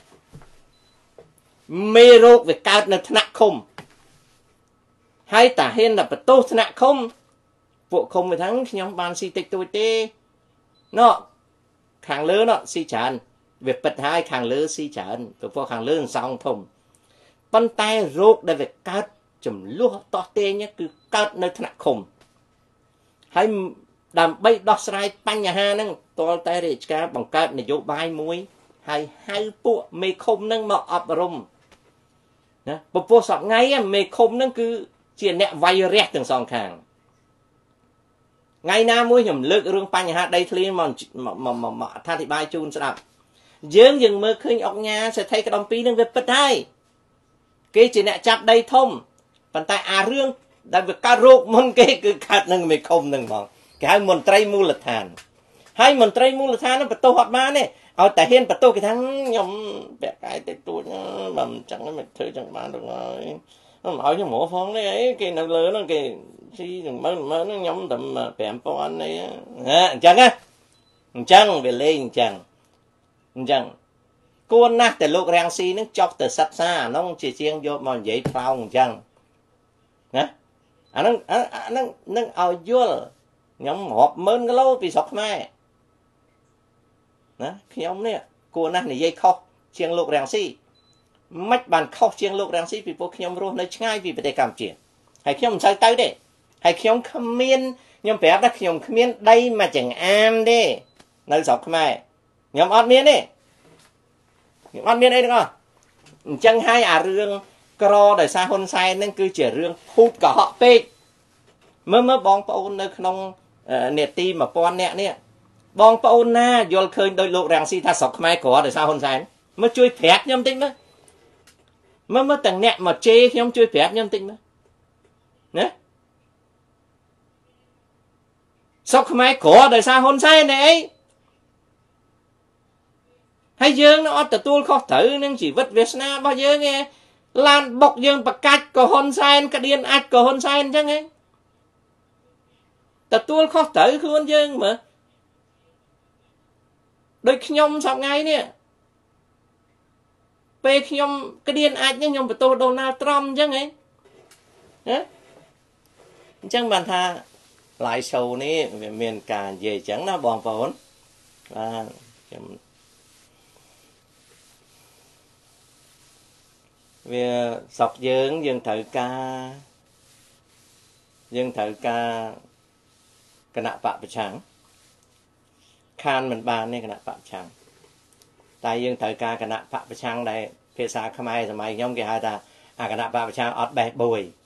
មេរោគវាកើតនៅថ្នាក់ឃុំហើយតាហ៊ានតែបន្ទោសថ្នាក់ឃុំពួកឃុំវាថាខ្ញុំបានស៊ីតិចតួចទេណោ hàng lứa nó si chán việc bật hai hàng lứa si chán từ phố hàng lứa xong thùng bàn tay rốt để việc cắt chùm lúa to tê nhé cứ cắt nơi thằng khùng hay đàm bay đọt sài bánh nhà ha nâng to tay để cá bằng cắt này vô bài muối hay hai bộ mê khùng nâng mà ập rùm nè bộ sọt ngay mê khùng nâng cứ chỉ nẹt vay rét từng sòng hàng ngày nào muối nhầm lực rương bánh nhà ha đây thôi mà tha thì bài chun sẽ đạp dương dừng mơ khơi ọc nhà sẽ thấy cái đồng pi nâng về bật hai cái chỉ nẹt chặt đây thông bàn tay rương đại việc cá rốt môn cái cứ cắt nâng mê khùng nâng mà cái môn trai mua lật thàn hai môn trai mua lật thàn nó bật tô hot má này ở tại hiên bật tô cái thằng nhom bẻ cái tết tuổi nó chẳng nó mệt thử chẳng bán được rồi nó nói cho mổ phong đấy ấy cái nào lớn nó cái gì mơ nó nhom tầm mà bẻm po ăn này chẳng á chẳng về lên chẳng con nát từ lúc rang xi nó chọc từ sắt xa nó chỉ chiên vô mà dễ phao chẳng nè nó ao vô nhom hộp mơn cái lâu vì sọc mai nè khi ông nè cô nát này dây khóc chiên lúc rang xi mách bàn khóc chiên lúc rang xi vì bố khi ông luôn nơi ngay vì để làm chuyện hay khi ông sai tới đấy hay khi ông Khmer nhom bé đã khi ông Khmer đây mà chẳng am đi nơi sọc mai nhom ót miên đi nhom ót miên đây được không chân hai rương cro đời xa hôn sai nên cứ chỉ rương hút cả họ pe mơ bong paun nơi không nẹt ti mà pon nẹt nè bong paun na vô khơi đôi lục ràng si tha sọc mai có đời xa hôn sai mới chui phẹt nhom tinh mới tầng nẹt mà chê nhom chui phẹt nhom tinh nè sọc mai có đời xa hôn sai này hay dương nó từ tuôn khó thử nên chỉ vứt Việt Nam bao giờ nghe lan bọc dương bạc cách có hôn sai cái điên ạch có hôn sai chứ nghe từ tuôn khó thử khuôn dương mà đôi nhom sọc ngay nè pe nhom cái điên ạch nhưng nhom tôi Donald Trump chứ nghe chẳng bàn tha lại sầu ní về miền cả về chẳng nó bòn vốn và về sọc dương thử ca cái nạ bạc bạch trắng khan mình bàn này cái nạ bạc trắng tại dương thử ca cái nạ bạc bạch trắng đây phía xa Khmer rồi mày nhóm cái hai ta cái nạ bạc bạch trắng ọt bè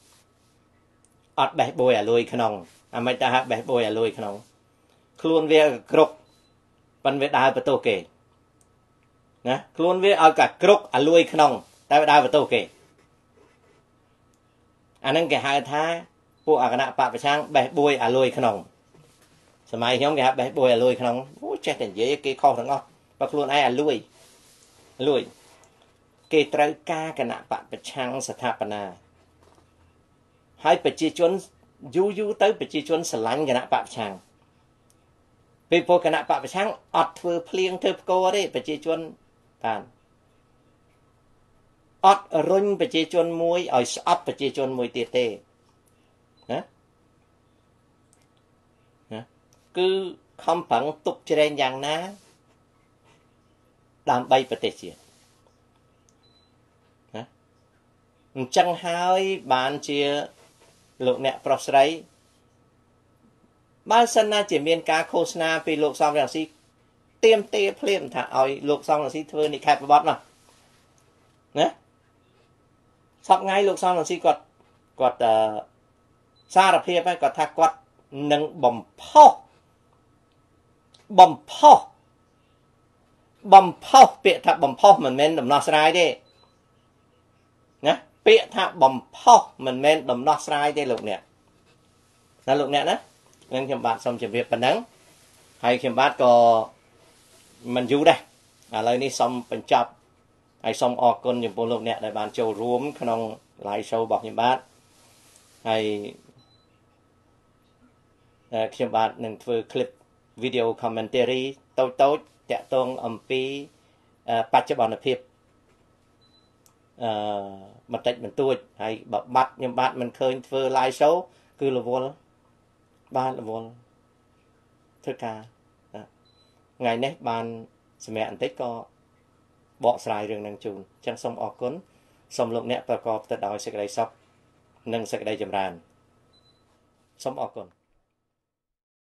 bùi lùi khăn ông mấy ta hát bè bùi lùi khăn ông luôn về krok ban về đai bờ tô kề nè luôn về ở cả krok lùi khăn ông tại đai bờ tô kề anh cái hai tháiพวก cái nạ bạc bạch trắng bè bùi lùi khăn ôngสมัยnhóm cái hát bè bùi lùi khăn ông chết đến dễ cái kho thằng ngon và luôn ai lùi cái trái ca cái nạ bạc bạch trắngสถาปนาให้ប្រជាជនយូរទៅប្រជាជនស្រឡាញ់គណៈបព្វឆាំងពេលពួកគណៈបព្វឆាំងអត់ធ្វើភ្លៀងធ្វើផ្គរទេប្រជាជនបានអត់រុញប្រជាជនមួយឲ្យស្អប់ប្រជាជនមួយទៀតទេណាគឺខំប្រឹងទប់ជ្រែងយ៉ាងណាដើម្បីប្រទេសជាតិណាអញ្ចឹងហើយបានជាលោកអ្នកប្រុសស្រីបើសិនណាជាមានការឃោសនាពីលោកសំរងស៊ីទៀមទាភ្លាមថាឲ្យលោកសំរងស៊ីធ្វើនិក្ខេបបទមកណាសប្តាហ៍ថ្ងៃលោកសំរងស៊ីគាត់សារភាពហើយគាត់ថាគាត់នឹងបំផុសពាក្យថាបំផុសមិនមែនដំណោះស្រាយទេណាពាក្យថាបំផុសមិនមែនដំណោះស្រាយទេលោកអ្នកណាលោកអ្នកណានឹងខ្ញុំបាទសូមជម្រាបប៉ុណ្ណឹងហើយខ្ញុំបាទក៏មិនយូរដែរឥឡូវនេះសូមបញ្ចប់ហើយសូមអរគុណចំពោះលោកអ្នកដែលបានចូលរួមក្នុង live show របស់ខ្ញុំបាទហើយខ្ញុំបាទនឹងធ្វើ clip video commentary តូចតាក់ទងអំពីបច្ចុប្បន្នភាពបន្តិចបន្តួចហើយបើបាត់ខ្ញុំបាទមិនឃើញធ្វើ live show គឺរវល់បានរវល់ធ្វើការថ្ងៃនេះបានសម្រាប់បន្តិចក៏បកស្រាយរឿងនឹងជូនអញ្ចឹងសូមអរគុណសូមលោកអ្នកប្រកបទៅដោយសេចក្តីសុខនិងសេចក្តីចម្រើនសូមអរគុណ